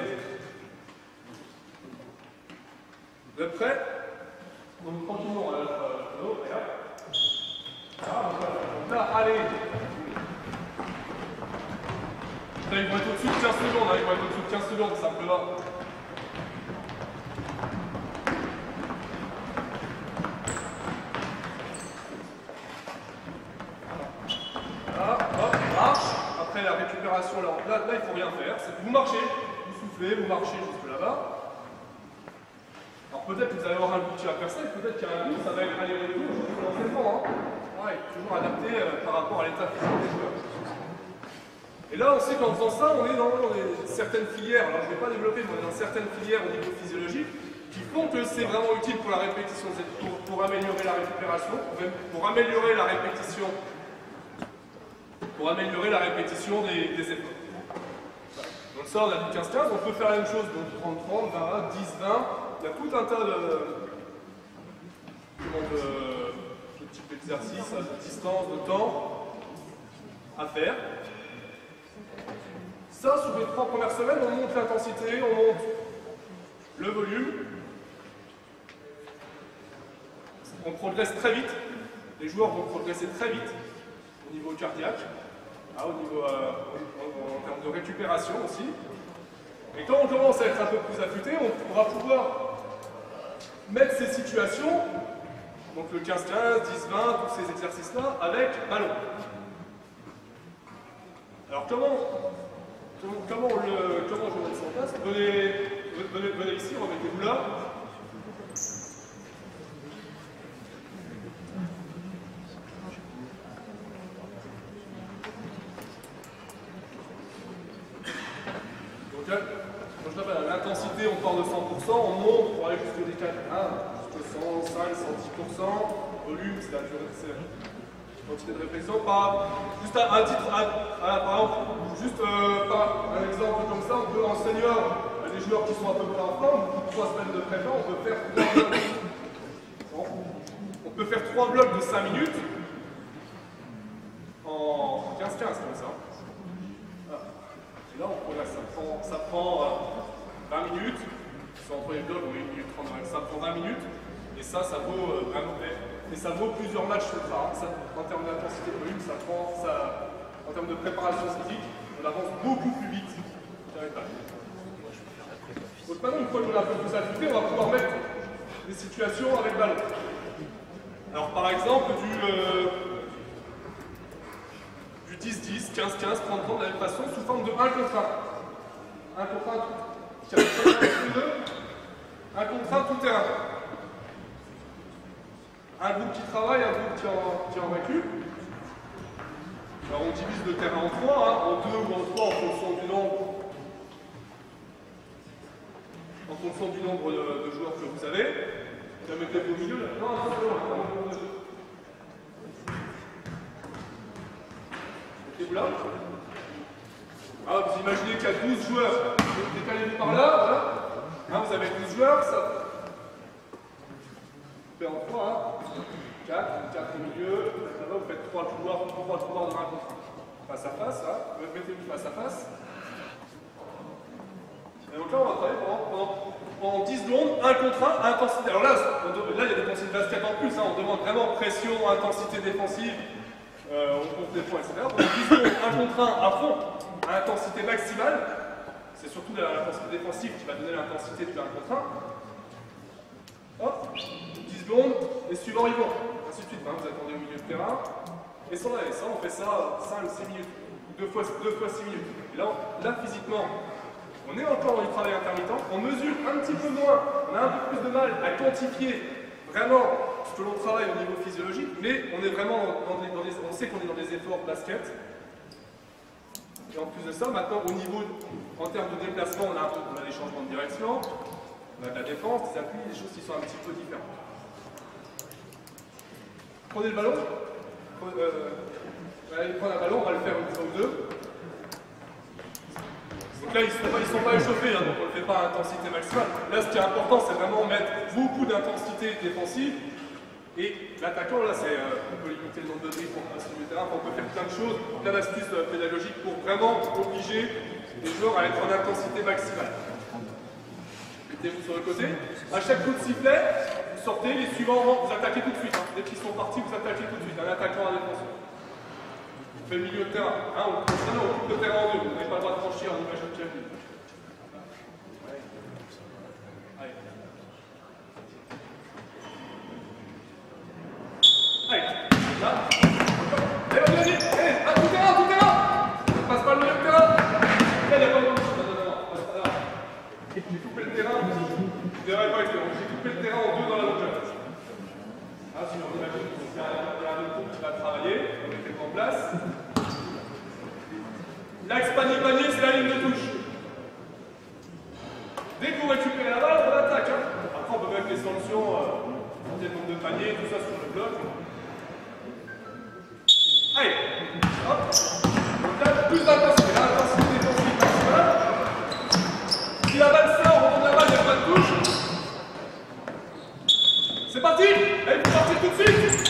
Speaker 1: Vous êtes prêts? Donc continuons à l'autre, et hop. Ah, donc là, allez. Là, ils vont être au-dessus de quinze secondes, hein, ils vont être au-dessus de quinze secondes, simplement. Voilà, hop, marche. Après la récupération, là, là, là il ne faut rien faire. Vous marchez, vous soufflez, vous marchez jusque là-bas. Alors peut-être que vous allez avoir un outil à faire ça, et peut-être qu'il y a un goût, ça va être aller-retour jusqu'au l'entraînement. Hein. Ouais, toujours adapté euh, par rapport à l'état physique des joueurs. Et là, on sait qu'en faisant ça, on est dans, dans des, certaines filières, alors je ne vais pas développer, mais on est dans certaines filières au niveau physiologique, qui font que c'est vraiment utile pour la répétition, pour, pour améliorer la récupération, pour, même, pour améliorer la répétition, pour améliorer la répétition des, des efforts. Voilà. Donc ça, on a du quinze quinze, on peut faire la même chose, donc trente trente, vingt, dix vingt. Il y a tout un tas de, de, de types d'exercices, de distance, de temps à faire. Ça, sur les trois premières semaines, on monte l'intensité, on monte le volume. On progresse très vite. Les joueurs vont progresser très vite au niveau cardiaque, hein, au niveau, euh, en, en termes de récupération aussi. Et quand on commence à être un peu plus affûté, on pourra pouvoir mettre ces situations, donc le quinze quinze, dix vingt, tous ces exercices-là, avec ballon. Alors comment, comment, comment, on le, comment je vais mettre ça en place? Venez, venez, venez ici, remettez-vous là. Donc là, l'intensité, on part de cent pour cent, on monte pour aller jusqu'au D quatre, hein, jusqu'au cent cinq, cent dix pour cent. Volume, c'est la quantité de répétition. Par, juste à un titre, à, à, par exemple, juste euh, par un exemple comme ça, on peut en senior, des joueurs qui sont à peu près en forme, au bout de trois semaines de prépa, on peut faire trois blocs. On peut faire trois blocs de cinq minutes en quinze quinze comme ça. Voilà. Et là, on progresse, ça prend, ça prend euh, vingt minutes, sont entre les blocs, on met une minute trente, ça prend vingt minutes, et ça, ça vaut euh, vraiment, et ça vaut plusieurs matchs sur ça, ça. En termes d'intensité de volume, ça prend, ça, en termes de préparation physique, on avance beaucoup plus vite. Donc maintenant, une fois qu'on a un peu plus affûté, on va pouvoir mettre des situations avec ballon. Alors par exemple, du, euh, du dix dix, quinze quinze, trente trente de la même façon, sous forme de un contre un. un contre un, un contre un tout terrain. Un groupe qui travaille, un groupe qui en, qui en récup. Alors on divise le terrain en trois, hein, en deux ou en trois en fonction du nombre, en fonction du nombre de, de joueurs que vous avez. Vous la mettez au milieu là. Non, non, non, non, non. Mettez-vous là. Ah, vous imaginez qu'il y a douze joueurs. Décalez-vous par là, voilà. Hein, vous avez douze joueurs, ça. Vous faites en trois, hein. quatre, quatre au milieu. Là-bas, vous faites trois couloirs, trois couloirs de un contre un. Face à face, hein. Mettez-vous face à face. Et donc là, on va travailler pendant, pendant, pendant dix secondes, un contre un, intensité. Alors là, on, là, il y a des consignes de basket en plus, hein. On demande vraiment pression, intensité défensive, euh, on compte des points, et cetera. Pendant dix secondes, un contre un à fond, à intensité maximale. C'est surtout l'intensité défensive qui va donner l'intensité du un contre un. Hop, dix secondes, les suivants ils vont. Ainsi de suite, hein. Vous attendez au milieu de terrain. Et ça, et ça, on fait ça cinq six minutes, deux fois six minutes. Et là, là, physiquement, on est encore dans du travail intermittent, on mesure un petit peu moins, on a un peu plus de mal à quantifier vraiment ce que l'on travaille au niveau physiologique, mais on est vraiment dans des, dans des, on sait qu'on est dans des efforts basket. Et en plus de ça, maintenant au niveau, en termes de déplacement, on a, un peu, on a des changements de direction, on a de la défense, des appuis, des choses qui sont un petit peu différentes. Prenez le ballon, prenez, euh, allez prendre un ballon, on va le faire une fois ou deux. Donc là, ils ne sont pas échauffés, hein, donc on ne le fait pas à intensité maximale. Là, ce qui est important, c'est vraiment mettre beaucoup d'intensité défensive. Et l'attaquant, là, c'est, euh, on peut limiter le nombre de dribbles pour passer du terrain, on peut faire plein de choses, plein d'astuces euh, pédagogiques pour vraiment obliger les joueurs à être en intensité maximale. Mettez-vous sur le côté. À chaque coup de sifflet, vous sortez, les suivants, vous attaquez tout de suite. Hein. Dès qu'ils sont partis, vous attaquez tout de suite. Un attaquant, un défenseur. On fait le milieu de terrain. Hein, on, on coupe le terrain en deux. Vous n'avez pas le droit de franchir en image de Kevin. Allez. Allez. Là. Allez, on dit. Allez, à tout terrain, tout terrain. On passe pas le milieu de terrain. Là, il n'y a pas de monde. Non, non, non, non. Passe pas là. J'ai coupé le terrain. Vous verrez pas exactement. J'ai coupé le terrain en deux dans la longueur. Ah, sinon, on imagine qu'il y a un autre groupe qui va travailler. On met en place. L'axe panier-panier, c'est la ligne de touche. Dès que vous récupérez la balle, on attaque. Hein. Après, on peut mettre les sanctions, euh, le nombre de paniers, tout ça sur le bloc. Allez, hop. Donc là, plus d'intensité. L'intensité défensive maximale. Si la balle sort, au fond de la balle, il n'y a pas de touche. C'est parti. Allez, vous partez tout de suite.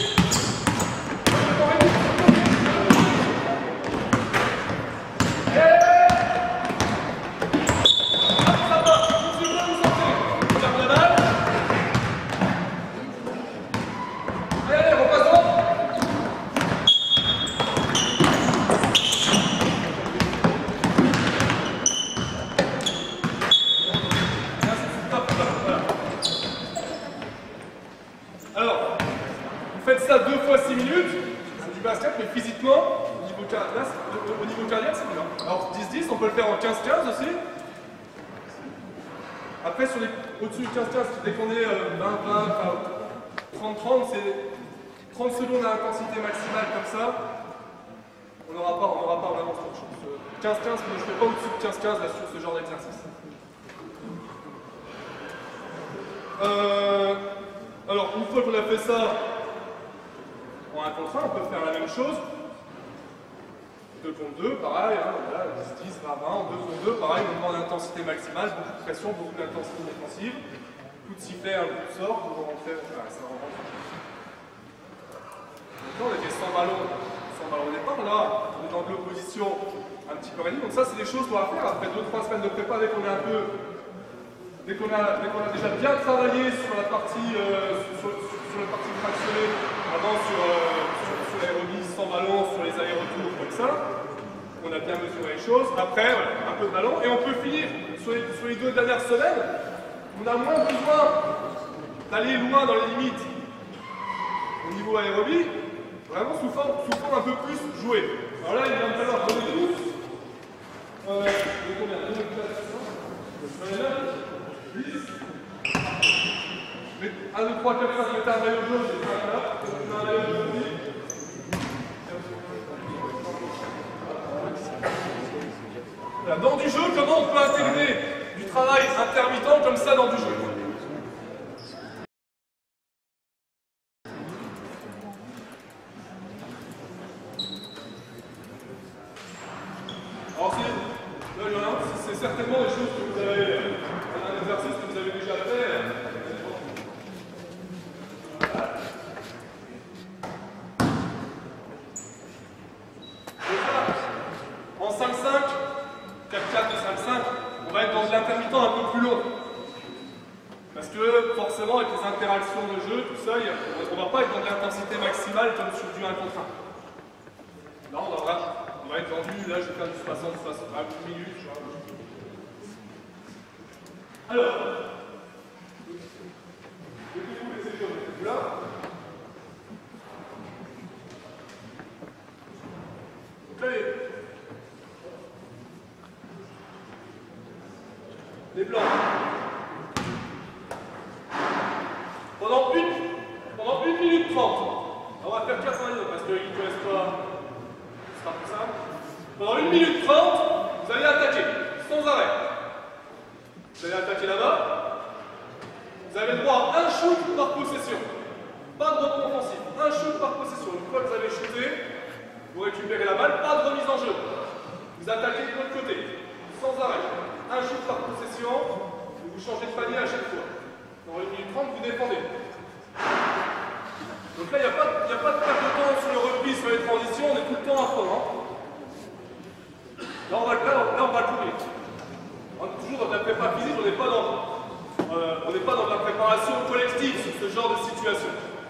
Speaker 1: Après, sur les au-dessus du quinze quinze, dès qu'on est euh, vingt vingt, trente trente, c'est trente secondes à intensité maximale comme ça. On n'aura pas, on n'aura pas vraiment trop de choses. quinze quinze, je ne fais pas au-dessus de quinze quinze là, sur ce genre d'exercice. Euh, alors, une fois qu'on a fait ça en un contre un, on peut faire la même chose. deux contre deux, pareil, hein, voilà, dix dix, vingt vingt, en deux contre deux, pareil, on demande l'intensité maximale, beaucoup de pression, beaucoup d'intensité défensive, coup de sifflet, un coup de sort, pour rentrer, voilà, ça rentre. Donc là, on était sans ballon, sans ballon au départ, là, on est dans de l'opposition un petit peu réduite, donc ça, c'est des choses qu'on va faire après deux trois semaines de prépa, dès qu'on est un peu dès qu'on a, dès qu'on a déjà bien travaillé sur la partie, euh, sur, sur la partie fractionnée, avant sur, euh, sur, sur l'aérobie sans ballon, sur les allers-retours comme ça, on a bien mesuré les choses. Après, voilà, un peu de ballon, et on peut finir sur les, sur les deux dernières semaines. On a moins besoin d'aller loin dans les limites au niveau aérobie, vraiment sous forme, sous forme un peu plus jouée. Alors là, il va me falloir donner tous. Euh, combien deux, quatre, cinq, dix. un, deux, trois, quatre, cinq, mettez un maillot jaune, et cinq là. Un maillot jaune aussi. Voilà, dans du jeu, comment on peut intégrer du travail intermittent comme ça dans du jeu? Alors c'est certainement des choses que vous avez, un exercice que vous avez déjà fait. En cinq cinq, quatre quatre et cinq cinq, on va être dans de l'intermittent un peu plus long. Parce que forcément avec les interactions de jeu, tout ça, on ne va pas être dans de l'intensité maximale comme sur du un contre un. Là on va voir. On va être vendu, là je vais faire du soixante, soixante, à une minute. Tu vois. Alors, je vais vous laisser comme là. Donc là, les, les blancs. Pendant une, pendant une minute trente, on va faire quatre-vingt-dix parce qu'ils ne connaissent pas. Ça. Pendant une minute trente, vous allez attaquer, sans arrêt. Vous allez attaquer là-bas. Vous avez le droit à un shoot par possession. Pas de rebond offensif. Un shoot par possession. Une fois que vous avez shooté, vous récupérez la balle, pas de remise en jeu. Vous attaquez de l'autre côté, sans arrêt. Un shoot par possession, vous changez de panier à chaque fois. Dans une minute trente, vous défendez. Donc là, il n'y a, a pas de perte de temps sur le repli, sur les transitions, on est tout le temps à fond. Hein. Là, on va, là, là, on va courir. On est toujours dans de la prépa physique, on n'est pas, euh, pas dans de la préparation collective sur ce genre de situation.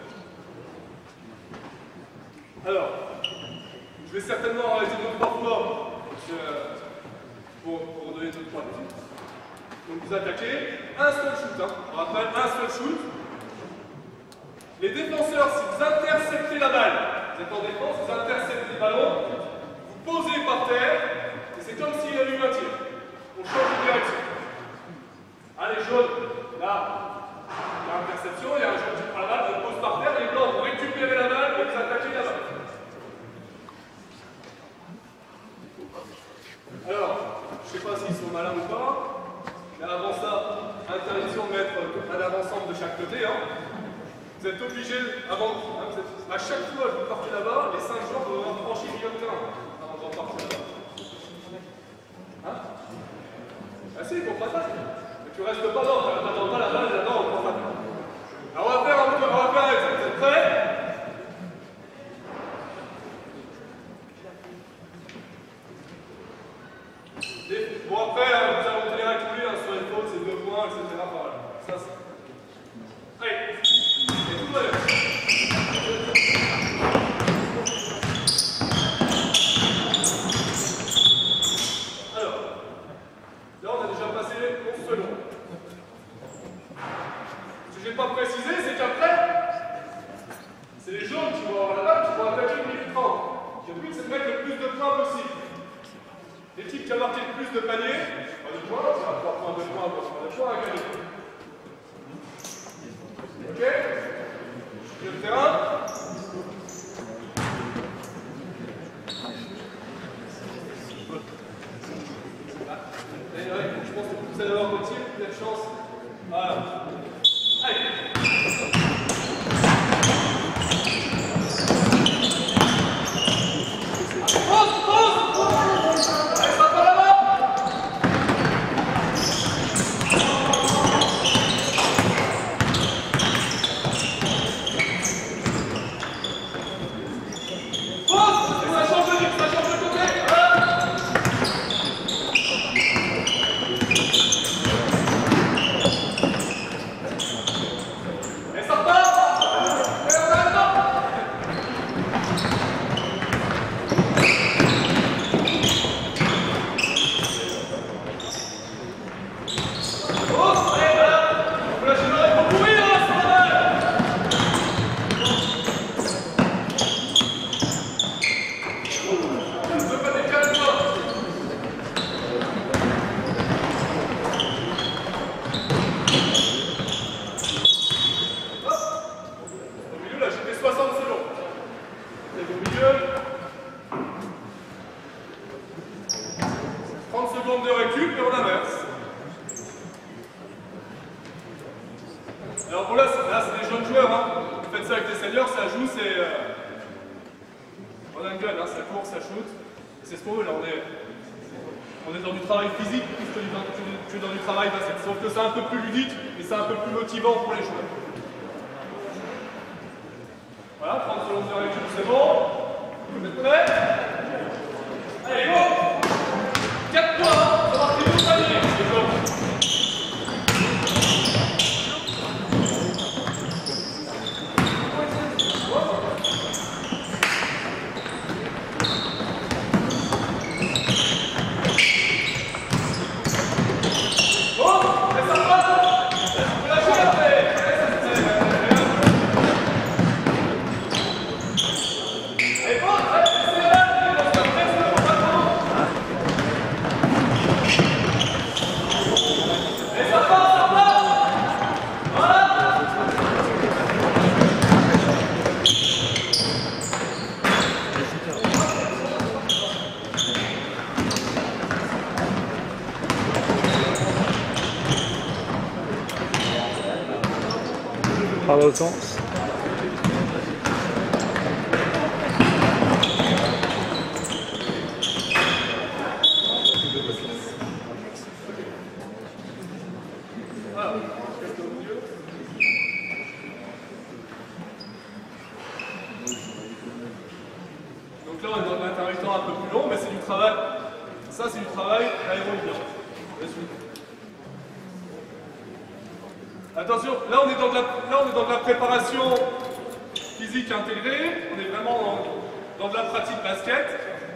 Speaker 1: Alors, je vais certainement arrêter deux trois fois euh, pour, pour donner deux trois minutes. Donc vous attaquez, un seul shoot, hein. On rappelle, un seul shoot. Les défenseurs, si vous interceptez la balle, vous êtes en défense, vous interceptez le ballon, vous posez par terre, et c'est comme s'il y avait eu un tir. On change de direction. Allez, jaune, là, il y a interception, il y a un jaune qui prend la balle, on pose par terre, les blancs, vous récupérez la balle et vous attaquez la balle. Alors, je ne sais pas s'ils sont malins ou pas, mais avant ça, interdiction de mettre un avant-centre de chaque côté. Hein. Vous êtes obligé, avant, hein, vous êtes, à chaque fois que vous partez là-bas, les cinq joueurs doivent avoir franchi le milieu de terrain avant de repartir là-bas. Hein? Ah si, contre-attaque. Mais tu restes pas dans, tu n'attends pas la balle là-bas en contre-attaque. Alors on va faire un peu, on va faire avec ça. Vous êtes prêts? Et, bon après, hein, vous allez obtenir un couler hein, sur les fautes, c'est deux points, et cetera. Voilà. Ça, c'est... Allez, et tout va bien. Alors, là on a déjà passé onze secondes. Ce que je n'ai pas précisé, c'est qu'après, c'est les jaunes qui vont avoir la balle, qui vont attaquer une minute trente. Le but, c'est de mettre le plus de points possible. L'équipe qui a marqué le plus de paniers, pas de points, c'est à trois points, deux points, trois points, deux points, à gagner. Ok? Sur le terrain. Allez, ouais, je pense que vous allez avoir votre tir, plus de chance. Voilà. Allez. C'est ce qu'on veut, là, on est, on est dans du travail physique plus que dans, que dans du travail basket. Sauf que c'est un peu plus ludique et c'est un peu plus motivant pour les joueurs. Voilà, trente secondes de récup, c'est bon. Vous êtes prêts? Allez, go! quatre points, ça va marquer deux paniers.
Speaker 2: Par l'autre sens.
Speaker 1: Donc là, on est dans un intermittent un peu plus long, mais c'est du travail. Ça, c'est du travail aérobien. Attention, là on est dans de la, là, on est dans de la préparation physique intégrée. On est vraiment dans, dans de la pratique basket.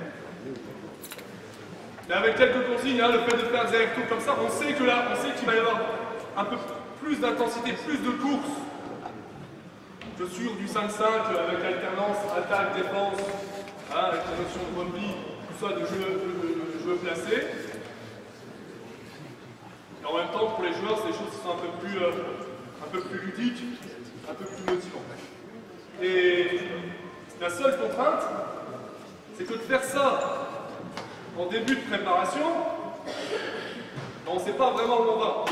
Speaker 1: Mais avec quelques consignes, hein, le fait de faire des allers-retours comme ça, on sait que là, on sait qu'il va y avoir un peu plus d'intensité, plus de course que sur du cinq cinq avec alternance, attaque, défense, hein, avec la notion de rugby, tout ça, de jeu, de, de jeu placé. Et en même temps, pour les joueurs, c'est des choses qui sont un peu plus, euh, un peu plus ludiques, un peu plus motivantes. Et la seule contrainte, c'est que de faire ça en début de préparation, on ne sait pas vraiment où on va.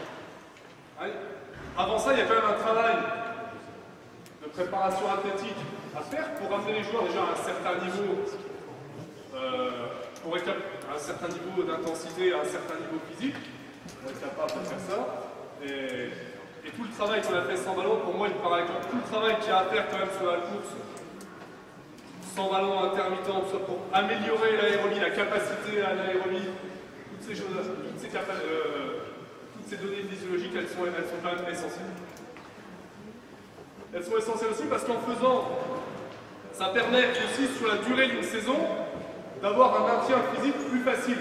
Speaker 1: Avant ça, il y a quand même un travail de préparation athlétique à faire pour amener les joueurs déjà à un certain niveau, euh, pour être à un certain niveau d'intensité, à un certain niveau physique. On est capable de faire ça. Et, et tout le travail qu'on a fait sans ballon, pour moi, il me paraît que tout le travail qu'il y a à faire quand même sur la course, sans ballon intermittent, soit pour améliorer l'aérobie, la capacité à l'aérobie, toutes ces choses, toutes ces, euh, toutes ces données physiologiques, elles sont, elles sont quand même essentielles. Elles sont essentielles aussi parce qu'en faisant, ça permet aussi sur la durée d'une saison d'avoir un maintien physique plus facile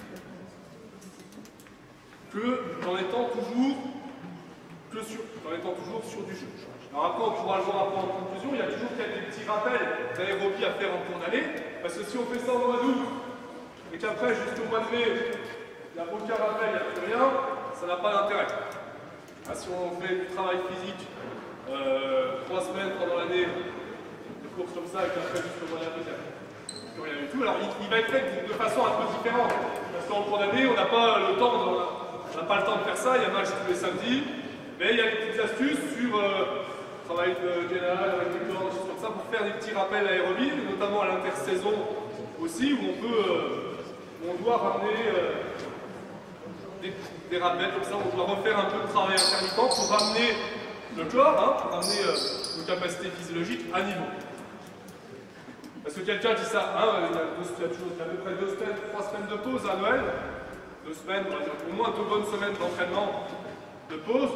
Speaker 1: que en étant toujours, que sur, en étant toujours sur du jeu. Alors après, on pourra le voir après en conclusion, il y a toujours quelques petits rappels d'aérobie à faire en cours d'année, parce que si on fait ça au mois d'août, et qu'après, jusqu'au mois de mai, il n'y a aucun rappel, il n'y a plus rien, ça n'a pas d'intérêt. Ah, si on fait du travail physique euh, trois semaines pendant l'année, de courses comme ça, et qu'après, jusqu'au mois d'avril, il n'y a plus rien du tout, alors il, il va être fait de façon un peu différente, parce qu'en cours d'année, on n'a pas le temps, on n'a pas le temps de faire ça, il y a match tous les samedis, mais il y a des petites astuces sur euh, travail de gainage, avec des cordes, des choses comme ça, pour faire des petits rappels aérobies, notamment à l'intersaison aussi, où on peut, euh, où on doit ramener euh, des, des rappels comme ça, on doit refaire un peu de travail intermittent pour ramener le corps, hein, pour ramener euh, nos capacités physiologiques à niveau. Parce que quelqu'un dit ça, hein, il, y a deux, il y a toujours il y a à peu près deux semaines, trois semaines de pause à Noël, deux semaines, on va dire au moins deux bonnes semaines d'entraînement de pause.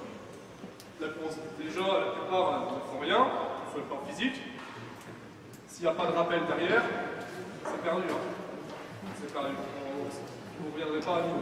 Speaker 1: Déjà, la plupart ne font rien, sur le plan physique. S'il n'y a pas de rappel derrière, c'est perdu. Hein. C'est perdu. Vous ne reviendrez pas à niveau.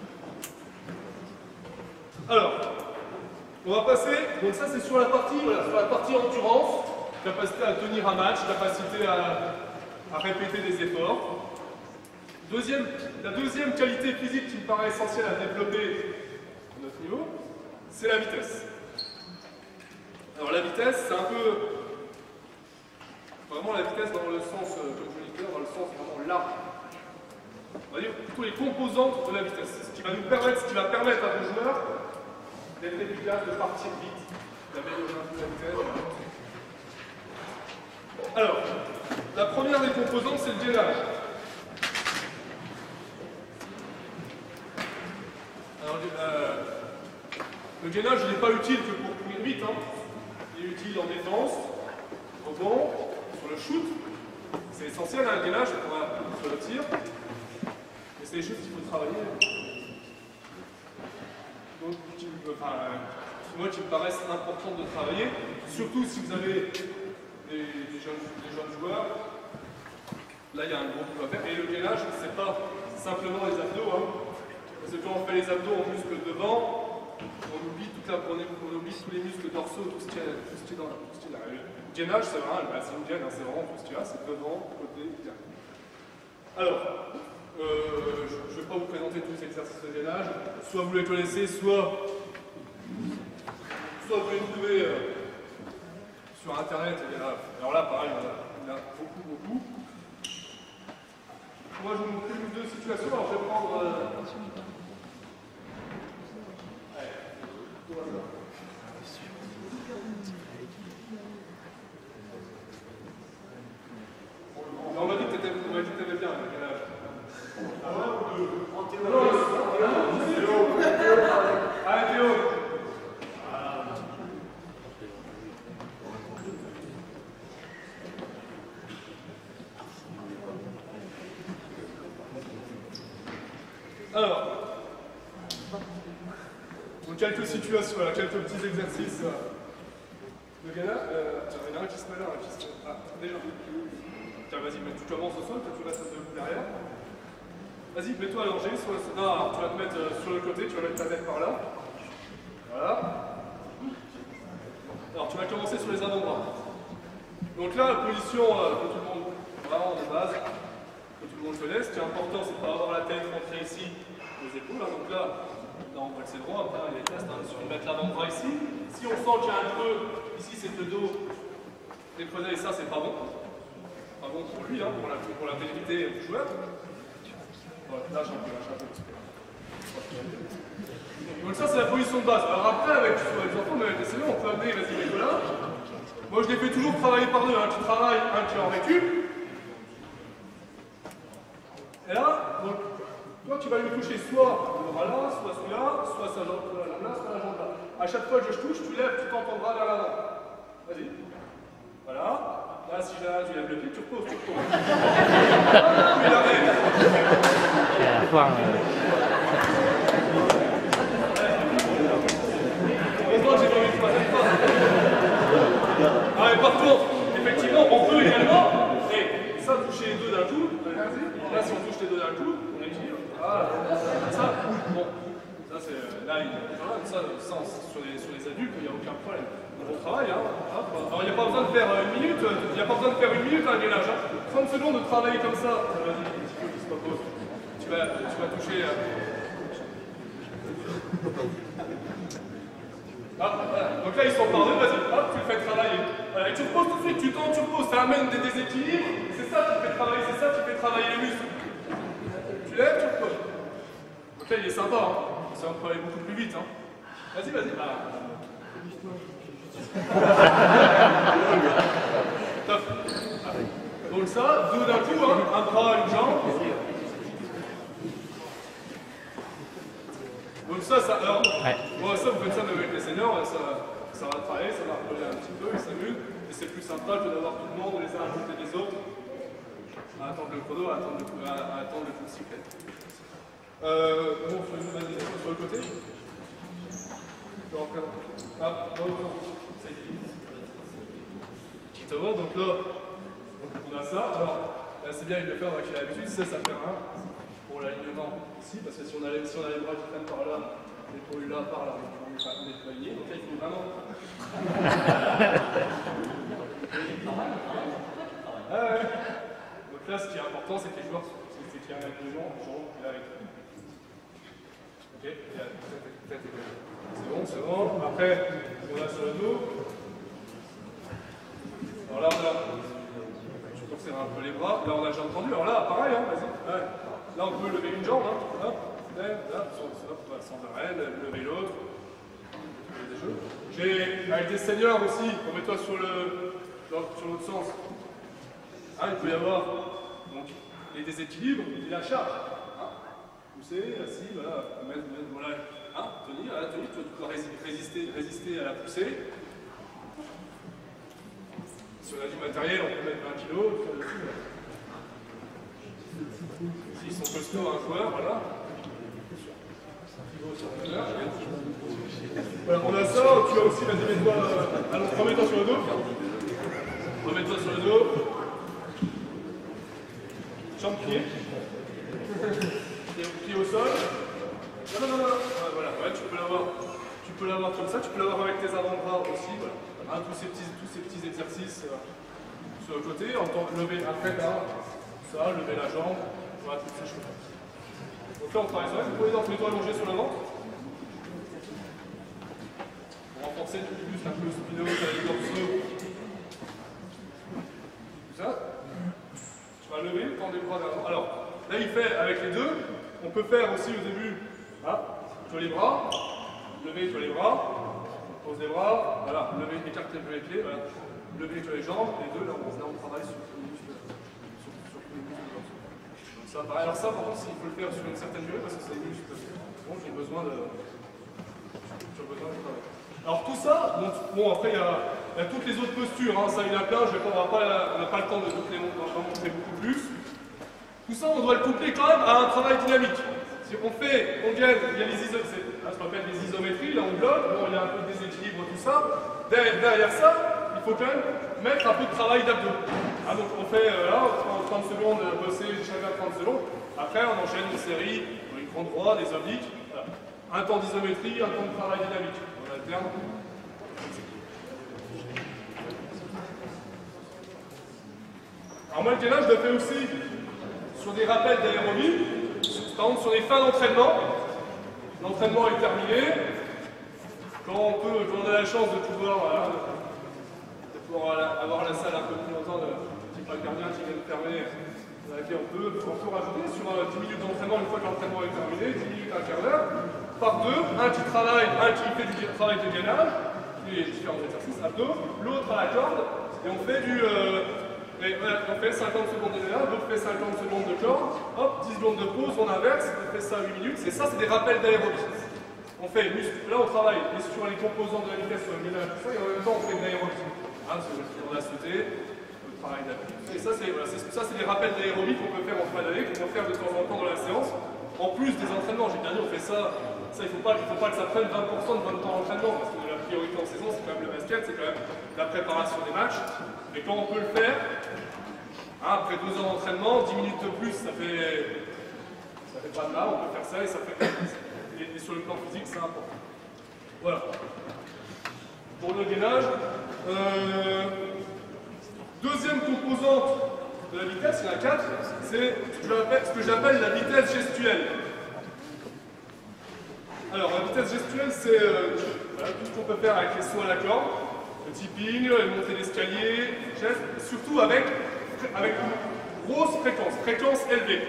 Speaker 1: Alors, on va passer. Donc ça, c'est sur la partie, voilà, sur la partie endurance, capacité à tenir un match, capacité à, à répéter des efforts. Deuxième, la deuxième qualité physique qui me paraît essentielle à développer à notre niveau, c'est la vitesse. Alors la vitesse, c'est un peu, vraiment la vitesse dans le sens, euh, comme je l'ai dit, dans le sens vraiment large. On va dire plutôt les composantes de la vitesse. Ce qui va nous permettre, ce qui va permettre à nos joueurs d'être efficaces, de partir vite, d'améliorer un peu la vitesse. Alors, la première des composantes, c'est le gainage. Le gainage, il n'est pas utile que pour courir vite. Hein. Il est utile en défense, au rebond, sur le shoot. C'est essentiel, hein, le gainage, pour, sur le tir. Mais c'est des choses qu'il faut travailler. Donc, qui, enfin, moi, qui me paraissent importantes de travailler, surtout si vous avez des, des, jeunes, des jeunes joueurs. Là, il y a un gros coup à faire. Et le gainage, c'est pas simplement les abdos. Hein. Parce que quand on fait les abdos, on muscle devant. On oublie, toute la, on, on oublie tous les muscles dorsaux, tout ce qui est, tout ce qui est dans la. Tout ce qui est là. Le gainage, c'est vraiment, bah, c'est une gaine, hein, c'est vraiment tout ce qu'il y a, c'est devant, côté, derrière. Alors, euh, je ne vais pas vous présenter tous les exercices de gainage. Soit vous les connaissez, soit, soit vous les trouvez euh, sur internet. Et là, alors là, pareil, il y en a, il y en a beaucoup, beaucoup. Moi, je vais vous montrer une ou deux situations. Alors, je vais prendre. Euh, on m'a dit que tu étais bien, quel âge? Ah ouais, ou deux? En théorie. Allez, Théo. Alors, donc quelques situations, voilà, quelques petits exercices de gainage. Euh, tiens, il y en a un qui se met là, un qui se met. Ah, déjà. Tiens, vas-y, tu commences au sol, tu restes debout derrière. Vas-y, mets-toi allongé. Sur le... Non, alors tu vas te mettre euh, sur le côté, tu vas mettre ta tête par là. Voilà. Alors tu vas commencer sur les avant-bras. Donc là, la position euh, que tout le monde, vraiment de base, que tout le monde connaît, ce qui est important, c'est de ne pas avoir la tête rentrée ici, aux épaules. Hein. Donc là, là on voit que c'est droit, après il y a des tests, hein, sur mettre l'avant-bras ici. Si on sent qu'il y a un creux, ici c'est le dos, les creusets et ça, c'est pas bon. Pas bon pour lui, hein, pour la, pour la pérennité du joueur. Voilà, lâche un peu, lâche un peu. Donc ça, c'est la position de base. Alors après, avec, avec les enfants, mais avec les seniors, on peut amener, vas-y, Nicolas. Moi, je les fais toujours travailler par deux. Un qui travaille, un qui est en récup. Et là, donc, toi, tu vas lui toucher soit le bras là, soit celui-là, soit sa jambe là, soit la jambe là. À chaque fois que je touche, tu lèves, tu tends ton bras vers l'avant. Vas-y. Voilà. Là, si là, tu lèves le pied, tu reposes, tu reposes. Tu l'arrêtes. Heureusement que j'ai pas envie de passer de pas. Ah, mais par contre, effectivement, on peut également, et ça, toucher les deux d'un coup. Là, si on touche les deux d'un coup, on équilibre. Ah, ça, bon. Ça, c'est. Là, il, ça, ça, sur les, sur les adultes, il n'y a aucun problème. On travaille, hein. Alors, il n'y a pas besoin de faire une minute, il n'y a pas besoin de faire une minute à un gainage. Hein. trente secondes de travailler comme ça. Vas-y, un petit peu qui se repose. Tu vas, tu vas toucher. Euh... Ah, voilà. Donc là, ils sont par deux, vas-y, hop, tu le fais travailler. Voilà, et tu reposes tout de suite, tu tends, tu reposes, ça amène des déséquilibres. C'est ça qui fait travailler, c'est ça qui fait travailler les muscles. Tu lèves, tu reposes. Donc là, il est sympa, hein. Ça va aller beaucoup plus vite. Hein. Vas-y, vas-y. Ah. Top. Donc ça, deux d'un coup, hein, un bras, une jambe. Donc ça, ça, alors, ouais. Bon, ça vous faites ça même avec les seniors, ça, ça va travailler, ça va reposer un petit peu, ils s'amusent, et c'est plus sympa que d'avoir tout le monde les uns à côté des autres, à attendre le chrono, à attendre le, à, à attendre le coup de sifflet. Euh, bon, vas-y, sur le côté. Ah, non, non. Ça va, donc là, on a ça. Alors, là, c'est bien, il le fait, on va qu'il a l'habitude, ça, ça fait un pour l'alignement ici, parce que si on a les, si on a les bras qui prennent par là, l'épaule là, par là, on n'est pas, pas aligné, donc là, il faut vraiment. Ah, ouais. Donc là, ce qui est important, c'est que les joueurs, c'est qu'il y a un alignement, genre, là, avec. Ok, c'est bon, c'est bon. Après, on a sur le dos. Alors là, on a. Je vais serrer un peu les bras. Là, on a déjà entendu. Alors là, pareil, hein, vas-y. Ouais. Là, on peut lever une jambe. Hein. Hop, hop, hop, sans arrêt, lever l'autre. J'ai, avec des seniors aussi, remets-toi sur le, sur l'autre sens. Hein, il peut y avoir donc, les déséquilibres et la charge. Hein. Pousser, assis, voilà. Mettre, mettre, voilà. Hein, tenir, là, tenir, tu dois résister, résister à la poussée. Si on a du matériel, on peut mettre vingt kilos. S'ils sont costauds, un joueur, voilà. Voilà, on a ça, tu as aussi, vas-y, mets-toi, euh, allons, remets-toi sur le dos. Remets-toi sur le dos. Jambe-pied. Pied au sol. Non, non, non, non. Ouais, voilà, ouais, tu peux l'avoir. Tu peux l'avoir comme ça, tu peux l'avoir avec tes avant-bras aussi. Voilà. Hein, tous, ces petits, tous ces petits exercices euh, sur le côté. En tant que lever après, là, ça, lever la jambe. Voilà, toutes ces choses. Donc là, on travaille sur elle. Vous pouvez donc mets-toi allongé sur le ventre. Pour renforcer le plus un peu le spineux, les dorsaux. Tout ça. Tu vas lever, tendre les bras vers l'avant. Alors, là, il fait avec les deux. On peut faire aussi au début, ah, tu as les bras, lever, tu as les bras, pose les bras, voilà, lever, écarter un peu les pieds, voilà, lever, tu as les jambes, les deux, là, on, là, on travaille sur les muscles, sur, sur tous les muscles. Donc ça, pareil. Alors ça, par contre, il faut le faire sur une certaine durée parce que c'est des muscles. Bon, j'ai besoin de, j'ai besoin de travailler. Alors tout ça, donc, bon, après, il y, y a toutes les autres postures, hein, ça, il y en a plein, je vais pas, on n'a pas le temps de toutes les montrer beaucoup plus. Tout ça, on doit le coupler quand même à un travail dynamique. Si on fait, on gagne, il y a les isométries, là, ce qu'on appelle les isométries, là on bloque, bon, il y a un peu de déséquilibre, tout ça. Derrière, derrière ça, il faut quand même mettre un peu de travail d'abdos. Ah, donc on fait, euh, là, en trente secondes, bosser chacun trente secondes. Après, on enchaîne une série, des grands droits, des obliques. Voilà. Un temps d'isométrie, un temps de travail dynamique. On alterne. Alors moi, le gainage, je le fais aussi sur des rappels d'aérobie, par exemple sur les fins d'entraînement. L'entraînement est terminé. Quand on peut, quand on a la chance de pouvoir, voilà, de pouvoir avoir la salle un peu plus longtemps, le petit pas cardiaque qui vient de fermer, on peut, on peut rajouter sur dix minutes d'entraînement, une fois que l'entraînement est terminé, dix minutes, un quart d'heure, par deux, un qui travaille, un qui fait du travail de gainage, les différents exercices, abdos, l'autre à la corde, et on fait du... Euh, Et voilà, on fait cinquante secondes de gainage, l'autre fait cinquante secondes de corde, hop, dix secondes de pause, on inverse, on fait ça huit minutes, c'est ça, c'est des rappels d'aérobie. On fait, là on travaille sur les composants de la vitesse, sur le gainage, tout ça, et en même temps on fait de l'aérobie. Hein, on a sauté, le travail d'appui. Et ça, c'est voilà, ça, c'est des rappels d'aérobie qu'on peut faire en fin d'année, qu'on peut faire de temps en temps dans la séance. En plus des entraînements, j'ai bien dit, on fait ça, ça il ne faut, faut pas que ça prenne vingt pour cent de votre temps d'entraînement, parce que la priorité en saison, c'est quand même le basket, c'est quand même la préparation des matchs. Mais quand on peut le faire, hein, après deux ans d'entraînement, dix minutes de plus, ça fait, ça fait pas de mal, on peut faire ça et ça fait et, et sur le plan physique, c'est important. Voilà. Pour le gainage, euh, deuxième composante de la vitesse, il y en a quatre, c'est ce que j'appelle la vitesse gestuelle. Alors, la vitesse gestuelle, c'est euh, voilà, tout ce qu'on peut faire avec les sauts à la corde. Le tipping, les montées d'escalier, gestes, surtout avec, avec une grosse fréquence, fréquence élevée.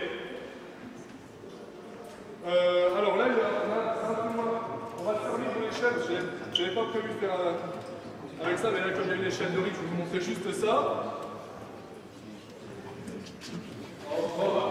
Speaker 1: Euh, alors là, il y a un peu moins. On va faire vite l'échelle. Je n'avais pas prévu de faire un, avec ça, mais là, comme il y a une échelle de rythme, je vais vous montrer juste ça. Oh, oh, oh.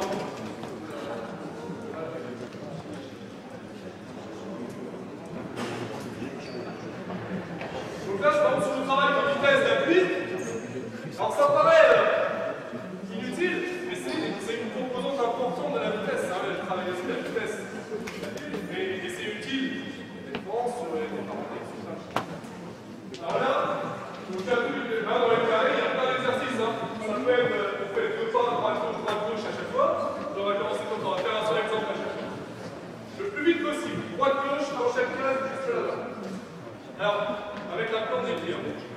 Speaker 1: Donc là, je sur le travail de vitesse d'appui. Alors ça paraît euh, inutile, mais c'est une composante importante de la vitesse, hein, le travail de la vitesse. Et, et c'est utile, les défenses, sur les paramètres, tout ça. Alors là, vous avez vu, hein, dans les carrés, il y a plein d'exercices. Hein. Ça peut être, on fait deux pas, droite, gauche, droite, gauche à chaque fois. On va commencer comme ça, on va faire un seul exemple à chaque fois. Le plus vite possible, droite, gauche, dans chaque case, jusque là-bas. Alors, avec la plante des pieds.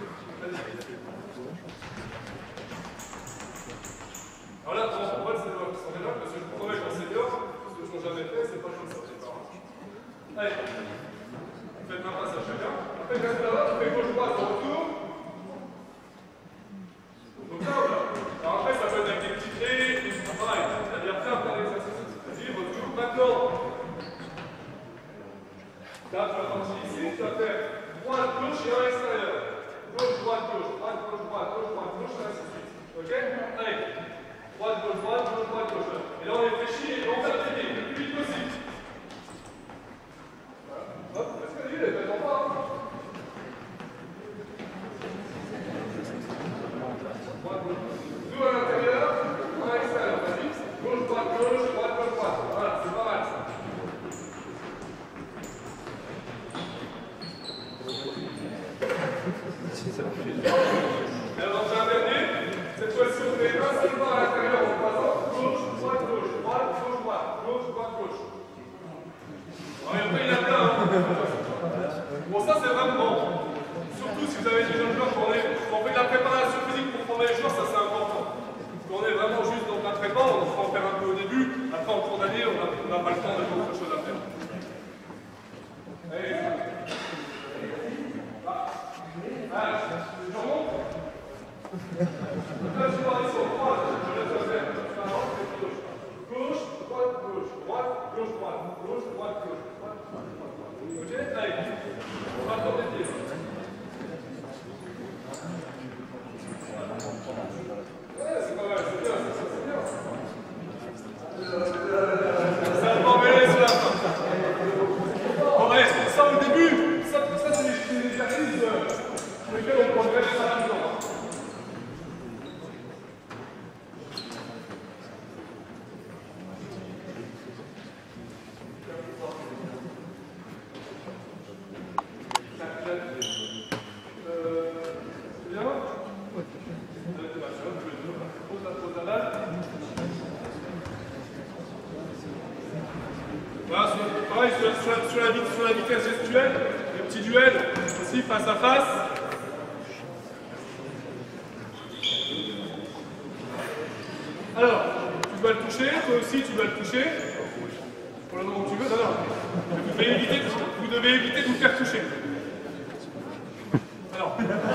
Speaker 1: Alors là, en fait, c'est bien parce que je promets qu'en senior, ce que je n'ai jamais fait, c'est pas comme ça. Allez, faites un passe à chacun. Après, reste là-bas, tu fais gauche-droite en retour. Donc ça, voilà. Alors après, ça peut être avec des petits pieds, et tout pareil. C'est-à-dire faire plein d'exercices. C'est-à-dire, retour. Maintenant, là, tu vas partir ici, tu vas faire droite, gauche et un extérieur. Gauche, droite, gauche, droite, gauche, droite, gauche, droite, gauche, et ainsi de suite. Ok? Allez. Droite, gauche, droite, gauche, droite, gauche. Et là, on réfléchit et on fait le pied le plus vite possible. Ça va m'emmêler sur la fin. Bon, allez, ça au début, ça, ça c'est des exercices euh, sur lesquels on progresse très rapidement. Voilà, sur, pareil, sur, sur, sur, la, sur la vitesse gestuelle, les petits duels aussi face à face. Alors, tu dois le toucher, toi aussi tu dois le toucher. Pour le moment où tu veux, non, non. Vous devez éviter, vous devez éviter de vous faire toucher. Alors.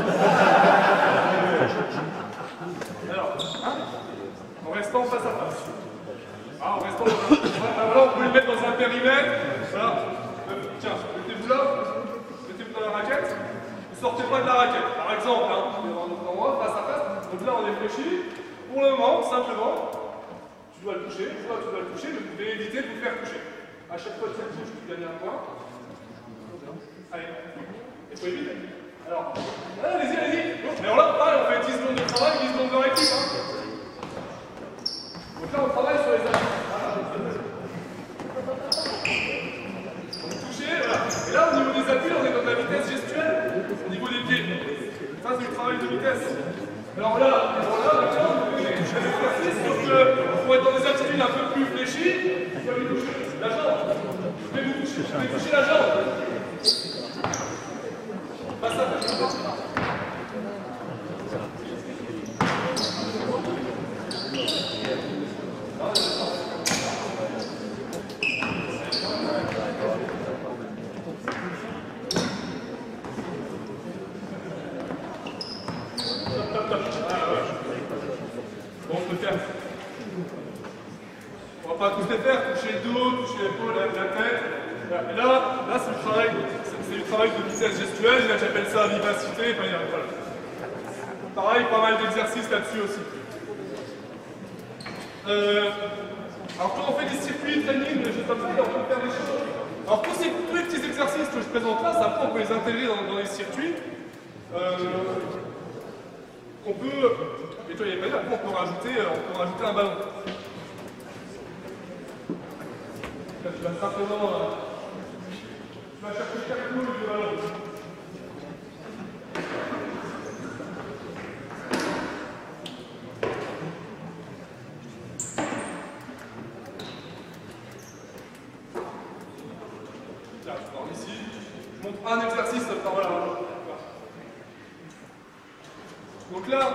Speaker 1: Alors, hein, en restant face à face. Ah, en restant. Voilà, on peut le mettre dans un périmètre. Voilà. Tiens, mettez-vous là. Mettez-vous dans la raquette. Ne sortez pas de la raquette. Par exemple, hein, devant notre endroit, face à face. Donc là, on est fléchi. Pour le moment, simplement, tu dois le toucher. Toi, tu dois le toucher, mais vous devez éviter de vous faire toucher. À chaque fois que tu touches, tu gagnes un point. Allez. Il faut éviter. Alors, allez-y, allez-y. Mais alors là, pareil, on fait dix secondes de travail, dix secondes de récup. Hein. Donc là, on travaille sur les appuis. Toucher, voilà. Et là, au niveau des appuis, on est dans la vitesse gestuelle, au niveau des pieds. Ça, c'est le travail de vitesse. Alors là, alors là, maintenant, vous avez des exercices, sauf que pour être dans des attitudes un peu plus fléchies, vous pouvez toucher la jambe. Vous pouvez vous toucher, vous pouvez toucher la jambe. Pas ça, pas ça. Bon, on peut faire. On va pas tous les faire, toucher le dos, toucher l'épaule, la, la tête. Et là, là c'est le travail, c'est le travail de vitesse gestuelle, là j'appelle ça vivacité. Enfin, voilà. Pareil, pas mal d'exercices là-dessus aussi. Euh, alors quand on fait des circuits training, des choses comme ça, on peut faire des choses. Alors tous, ces, tous les petits exercices que je présente là, ça, après on peut les intégrer dans, dans les circuits. Euh, on peut, et toi il n'y a pas dit, après on peut rajouter, on peut rajouter un ballon. Là, tu vas simplement, euh, tu vas chercher quatre coups du ballon. Tiens, tu pars ici, je montre un exercice, enfin voilà. Donc là,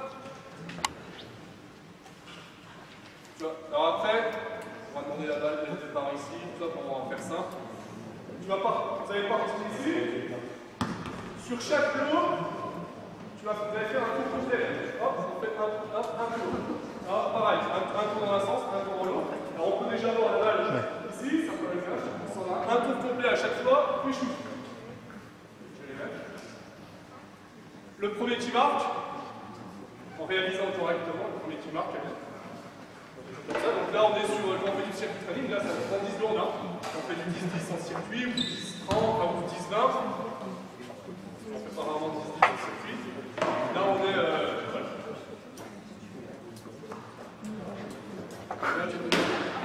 Speaker 1: tu vois, alors après, on va demander la balle dès le départ ici, tout ça pour en faire simple. Tu vas pas, vous allez pas rester ici. Sur chaque lot, tu vas, vous allez faire un tour complet. Hop, on fait un, un, un tour. Alors pareil, un, un tour dans un sens, un tour dans l'autre. Alors on peut déjà voir la balle ici, ça peut aller bien. Un tour complet à chaque fois, puis shoot. Je les mets. Le premier qui marque, en réalisant correctement, le premier qui marque, comme ça. Donc là, on est sur, quand on fait du circuit training, là, ça prend dix secondes. Hein. On fait du dix dix en circuit, ou dix trente, ou dix vingt. On fait pas vraiment dix dix en circuit. Là, on est. Euh, voilà. Là, tu peux...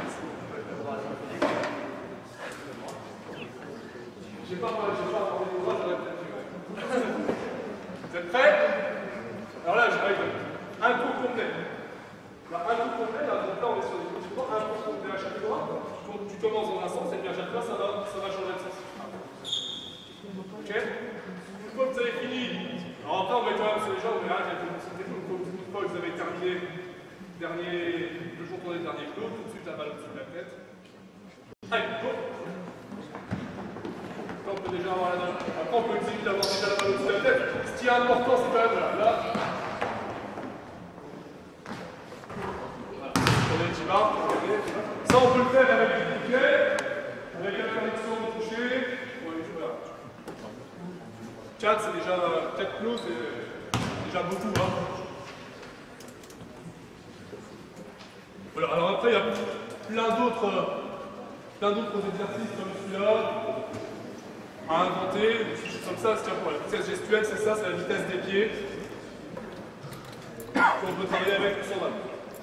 Speaker 1: J'ai pas parlé de droit, j'aurais peut-être dû. Vous êtes prêts? Alors là, j'arrive. Un tour complet. Là, un tour complet, là, donc là, on est sur des consultants, un tour complet à chaque fois. Donc tu commences dans un sens, et bien à chaque fois, ça va, ça va changer de sens. Ok? Une fois que vous avez fini, alors après, on met quand même sur les jambes, mais là, il y a une fois que vous avez terminé dernier, le jour tourné le dernier clou, tout de suite, la balle au-dessus de la tête. Allez, go! Là, on peut déjà avoir la Après, on peut essayer d'avoir déjà la balle au-dessus de la tête. Ce qui est important, c'est quand même là. là Ça, on peut le faire avec des piquets, avec l'interdiction de toucher. Voilà. quatre, c'est déjà. quatre clos, c'est déjà beaucoup. Hein. Voilà, alors après, il y a plein d'autres plein d'autres exercices comme celui-là à inventer, comme ça, c'est pour la vitesse gestuelle, c'est ça, c'est la vitesse des pieds qu'on peut travailler avec son bras.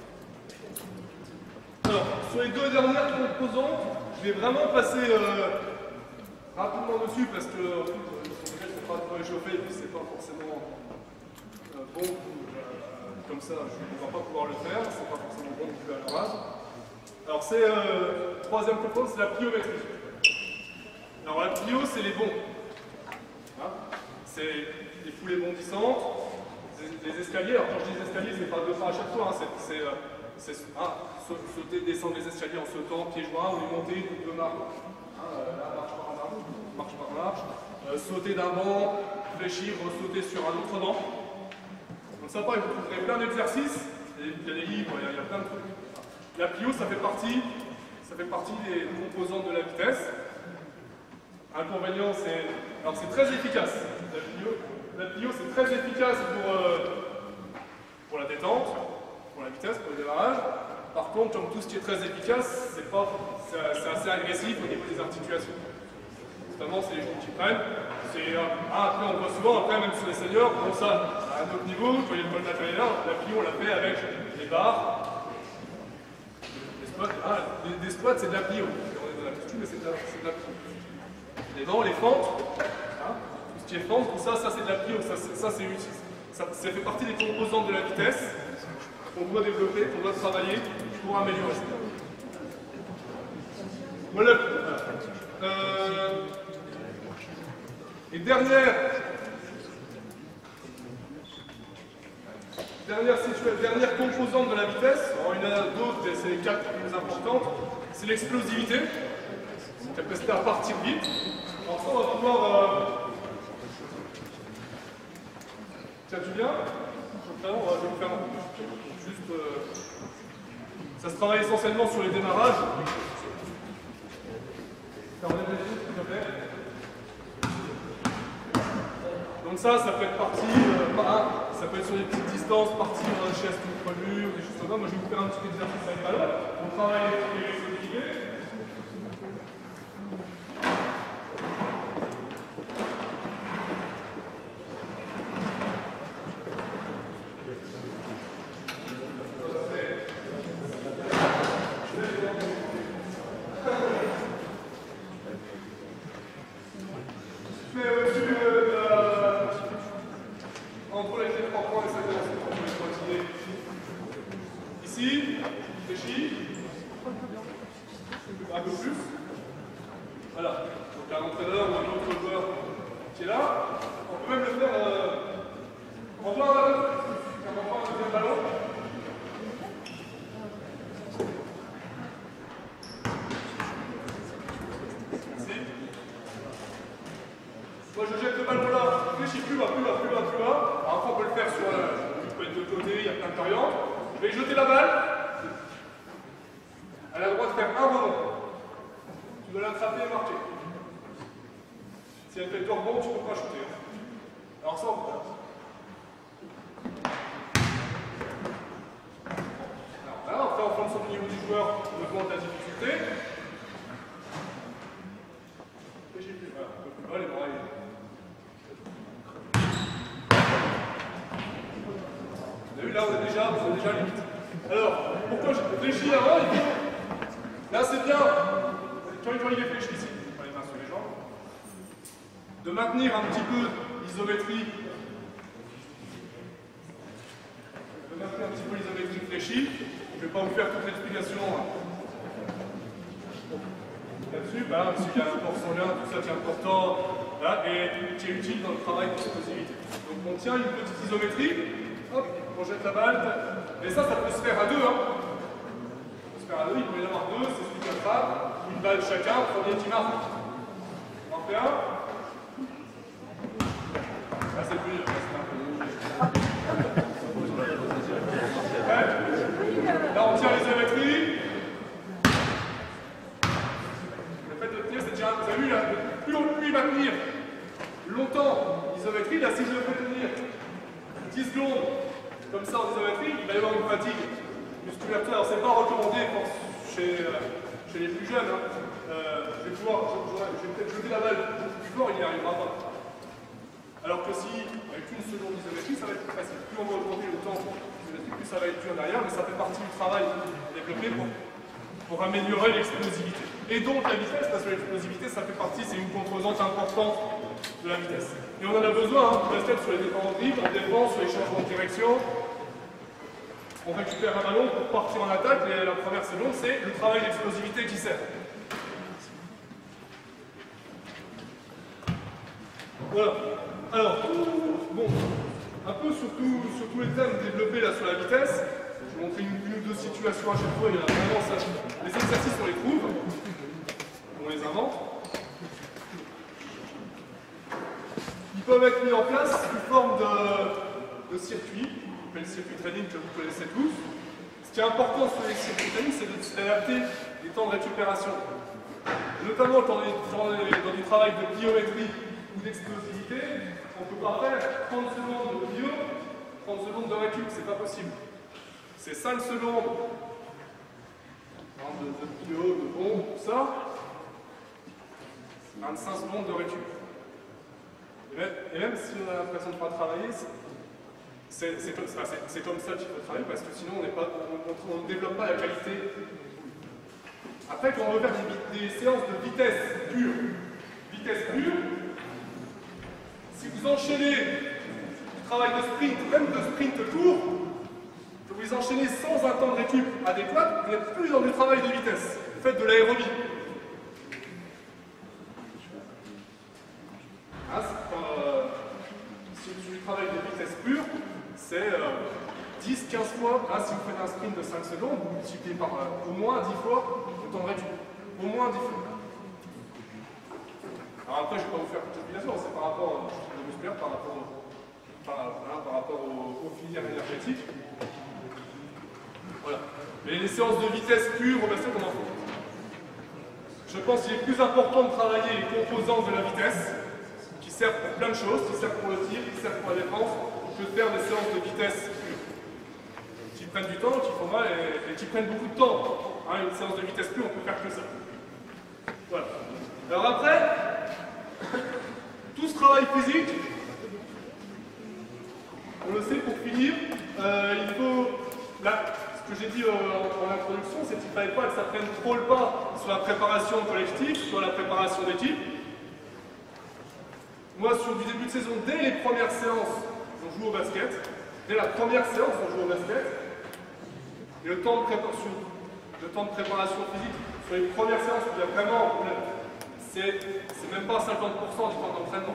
Speaker 1: Alors, sur les deux dernières composantes, je vais vraiment passer euh, rapidement dessus parce que en fait, ils ne sont pas trop échauffés et puis c'est pas forcément euh, bon euh, comme ça, je ne vais pas pouvoir le faire, c'est pas forcément bon non plus à la base. Alors, c'est euh, troisième composante, c'est la pliométrie. Alors, la plio, c'est les bonds. Hein, c'est les foulées bondissantes, les escaliers. Alors, quand je dis escaliers, c'est pas deux pas à chaque fois, hein, c'est euh, ah, sauter, descendre les escaliers en sautant, pieds joints, ou les monter, deux marches. Hein, euh, là, marche par marche, marche par marche. Euh, sauter d'un banc, fléchir, sauter sur un autre banc. Donc, ça, pareil, vous trouverez plein d'exercices. Il y a des livres, il y a, il y a plein de trucs. La plio, ça fait partie, ça fait partie des composantes de la vitesse. Inconvénient, c'est. Alors, c'est très efficace. La plio, la plio c'est très efficace pour, euh, pour la détente, pour la vitesse, pour le démarrage. Par contre, comme tout ce qui est très efficace, c'est pas, c'est assez agressif au niveau des articulations. Notamment, c'est les genoux qui prennent. C'est, euh, ah, après, on voit souvent, après, même sur les seniors, bon, ça, à un autre niveau, vous voyez le pole matériel, la plio, on l'a fait avec les barres. Les squats, ah, des, des squats, c'est de la plio. On est dans la posture, mais c'est de, de la plio. Les dents, les fentes, hein, tout ce qui est fente, tout ça, ça c'est de la plio, ça, ça c'est utile. Ça, ça fait partie des composantes de la vitesse qu'on doit développer, qu'on doit travailler pour améliorer ça. Voilà. Euh, et dernière, dernière, dernière composante de la vitesse, alors il y en a d'autres, et c'est les quatre les plus importantes, c'est l'explosivité, capacité à partir vite. Alors ça, on va pouvoir... Euh... Tiens, Julien, je vais vous faire juste... Euh... Ça se travaille essentiellement sur les démarrages. Donc ça, ça peut être parti, euh, par, ça peut être sur des petites distances, partir dans une chaise contre le mur, des choses comme ça. Moi, je vais vous faire un petit exercice avec ballon. On travaille avec les solidités. Un peu plus. Voilà. Donc un entraîneur ou un autre joueur qui est là. On peut même le faire euh, en faisant un ballon. On va prendre un deuxième ballon. Ici. Moi je jette le ballon là, je fléchis plus bas, plus bas, plus bas, plus bas. Alors après on peut le faire sur le. Il peut être de côté, il y a plein de variantes. Je vais jeter la balle. Elle a le droit de faire un rebond. Tu dois l'attraper et marquer. Si elle fait deux rebonds, tu ne peux pas shooter. Alors ça, on peut faire. Alors là, après, en fonction du niveau du joueur, on augmente la difficulté. Fléchis plus, voilà, un peu plus bas, les bras. Vous avez vu, là, on est déjà, on est déjà limite. Alors, pourquoi je réfléchis avant, il faut... Là, c'est bien. Quand il est fléchi ici, pas les mains sur les jambes, de maintenir un petit peu l'isométrie, de maintenir un petit peu l'isométrie fléchie. Je ne vais pas vous faire toute l'explication là-dessus, bah, parce qu'il y a un port sanguin, tout ça qui est important, là, et qui est utile dans le travail d'explosivité. Donc on tient une petite isométrie, hop, on jette la balle, et ça, ça peut se faire à deux. Hein. À deux, il peut y en avoir deux, c'est celui qui attrape, une balle chacun, premier qui marque. On en fait un. Là c'est plus dur, là on tient l'isométrie. Le fait de tenir, c'est déjà, vous avez vu, là, plus, plus il va tenir longtemps l'isométrie, là si je le fais tenir dix secondes comme ça en isométrie, il va y avoir une fatigue musculaire. Alors c'est pas recommandé pour, chez, euh, chez les plus jeunes, hein, euh, je vais pouvoir, je, je, je vais peut-être jeter la balle beaucoup plus fort, il n'y arrivera pas. Alors que si, avec une seconde d'isométrie, ça va être plus facile. Plus on va augmenter le temps d'isométrie, plus ça va être dur derrière, mais ça fait partie du travail développé pour, pour améliorer l'explosivité. Et donc la vitesse, parce que l'explosivité, ça fait partie, c'est une composante importante de la vitesse. Et on en a besoin, hein, pour rester sur les dépendances libres, en défense, sur les changements de direction. On récupère un ballon pour partir en attaque, et la première seconde, c'est le travail d'explosivité qui sert. Voilà. Alors, bon, un peu sur, tout, sur tous les thèmes développés là sur la vitesse, je vais montrer une, une ou deux situations à chaque fois, il y en a vraiment ça. Les exercices, on les trouve, on les invente. Ils peuvent être mis en place sous forme de, de circuits, on appelle le circuit training que vous connaissez tous. Ce qui est important sur les circuits training, c'est d'adapter les temps de récupération. Notamment quand on est dans du travail de biométrie ou d'explosivité, on ne peut pas faire trente secondes de bio, trente secondes de récup, c'est pas possible. C'est cinq secondes de, de bio, de bombe, tout ça, vingt-cinq secondes de récup. Et même, et même si on a l'impression de ne pas travailler, c'est comme, comme ça qu'il faut travailler, parce que sinon on ne développe pas la qualité. Après, quand on veut faire des, des séances de vitesse pure, vitesse pure, si vous enchaînez du travail de sprint, même de sprint court, que vous les enchaînez sans un temps de récup adéquat, vous n'êtes plus dans du travail de vitesse. Vous faites de l'aérobie. Hein, euh, si du travail de vitesse pure, c'est euh, dix à quinze fois, hein, si vous faites un sprint de cinq secondes, vous multipliez par euh, au moins dix fois le temps de récup. Au moins dix fois. Alors après, je ne vais pas vous faire toute l'obligation, c'est par rapport au musculaire, par rapport, au, par, hein, par rapport aux, aux filières énergétiques. Voilà. Mais les séances de vitesse pure, on va faire comment on fait. Je pense qu'il est plus important de travailler les composantes de la vitesse, qui servent pour plein de choses, qui servent pour le tir, qui servent pour la défense, que de faire des séances de vitesse pure. Qui prennent du temps, qui font mal et, et qui prennent beaucoup de temps. Hein, une séance de vitesse pure, on peut faire que ça. Voilà. Alors après, tout ce travail physique, on le sait pour finir, euh, il faut, là, ce que j'ai dit euh, en, en introduction, c'est qu'il ne fallait pas que ça prenne trop le pas sur la préparation collective, sur la préparation d'équipe. Moi, sur du début de saison, dès les premières séances, on joue au basket. Dès la première séance, on joue au basket. Et le temps de préparation, le temps de préparation physique, sur les premières séances, il y a vraiment un problème. C'est même pas cinquante pour cent du temps d'entraînement.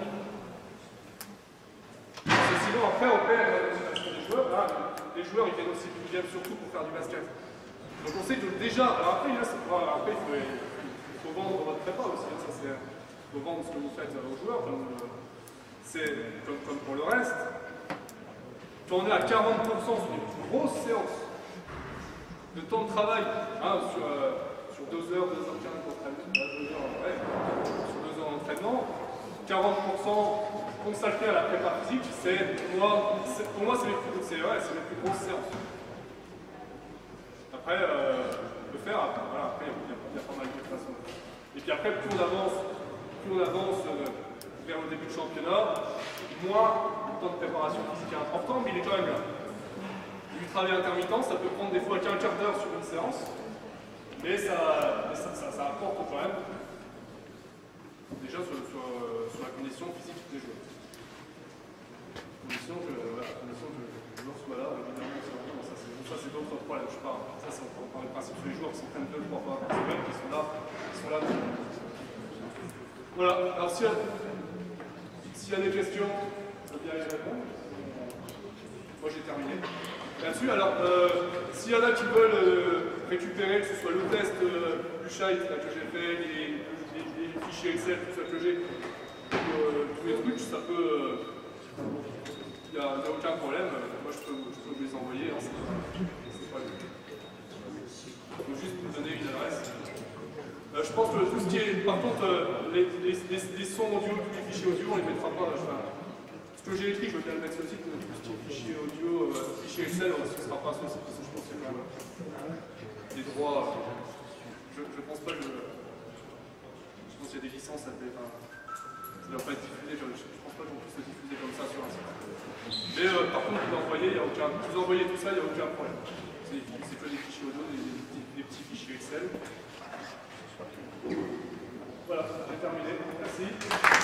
Speaker 1: Sinon, après, on perd la motivation des joueurs. Là, les joueurs, ils viennent aussi, ils viennent surtout pour faire du basket. Donc on sait que déjà, alors après, là, après il, faut, il faut vendre votre prépa aussi. Hein, ça, c'est, il faut vendre ce que vous faites aux joueurs, comme, c'est, comme, comme pour le reste. Quand on est à quarante pour cent sur une grosse séance de temps de travail, hein, sur, euh, sur deux heures, deux heures quinze d'entraînement, deux heures après, sur deux heures d'entraînement, quarante pour cent consacré à la prépa physique, c'est pour moi, pour moi c'est les, ouais, les plus grosses séances. Après, euh, on peut faire, voilà, après il y, y, y a pas mal de façons. Et puis après, plus on avance, plus on avance euh, vers le début de championnat, moins le temps de préparation physique est important, mais il est quand même là. Du travail intermittent, ça peut prendre des fois qu'un quart d'heure sur une séance, mais ça, ça, ça, ça apporte quand même, déjà sur, sur, sur la condition physique des joueurs. Condition que, voilà, condition que le joueur soit là, évidemment, ça c'est d'autres problèmes, je parle. Ça c'est on parle du principe que les joueurs qui s'entraînent deux, trois fois par semaine, qui sont là, qui sont là. Voilà, alors s'il y, s'il y a des questions, je veux bien y répondre. Moi j'ai terminé. Là-dessus, alors, euh, s'il y en a qui veulent euh, récupérer, que ce soit le test euh, du Shite que j'ai fait, les, les, les fichiers Excel, tout ça que j'ai, euh, tous les trucs, ça peut. Il euh, n'y a, a aucun problème. Moi, je peux, je peux vous les envoyer. Hein, c'est pas le but. Il faut juste me donner une adresse. Euh, je pense que tout ce qui est. Par contre, euh, les, les, les, les sons audio, tous les fichiers audio, on ne les mettra pas. Là, enfin, ce que j'ai écrit, je vais bien le mettre sur le site, mais tout ce qui est fichier audio, euh, fichier Excel, ce ne sera pas sur le site, parce que je pense qu'il y a quand même des droits. Euh, je, je pense pas que... Je pense qu'il y a des licences, ça ne doit pas être diffusé, je, je pense pas qu'on puisse le diffuser comme ça sur un site. Mais euh, par contre, vous l'envoyez, il y a aucun... Vous envoyez tout ça, il n'y a aucun problème. C'est que des fichiers audio, des, des, des petits fichiers Excel. Voilà, j'ai terminé. Merci.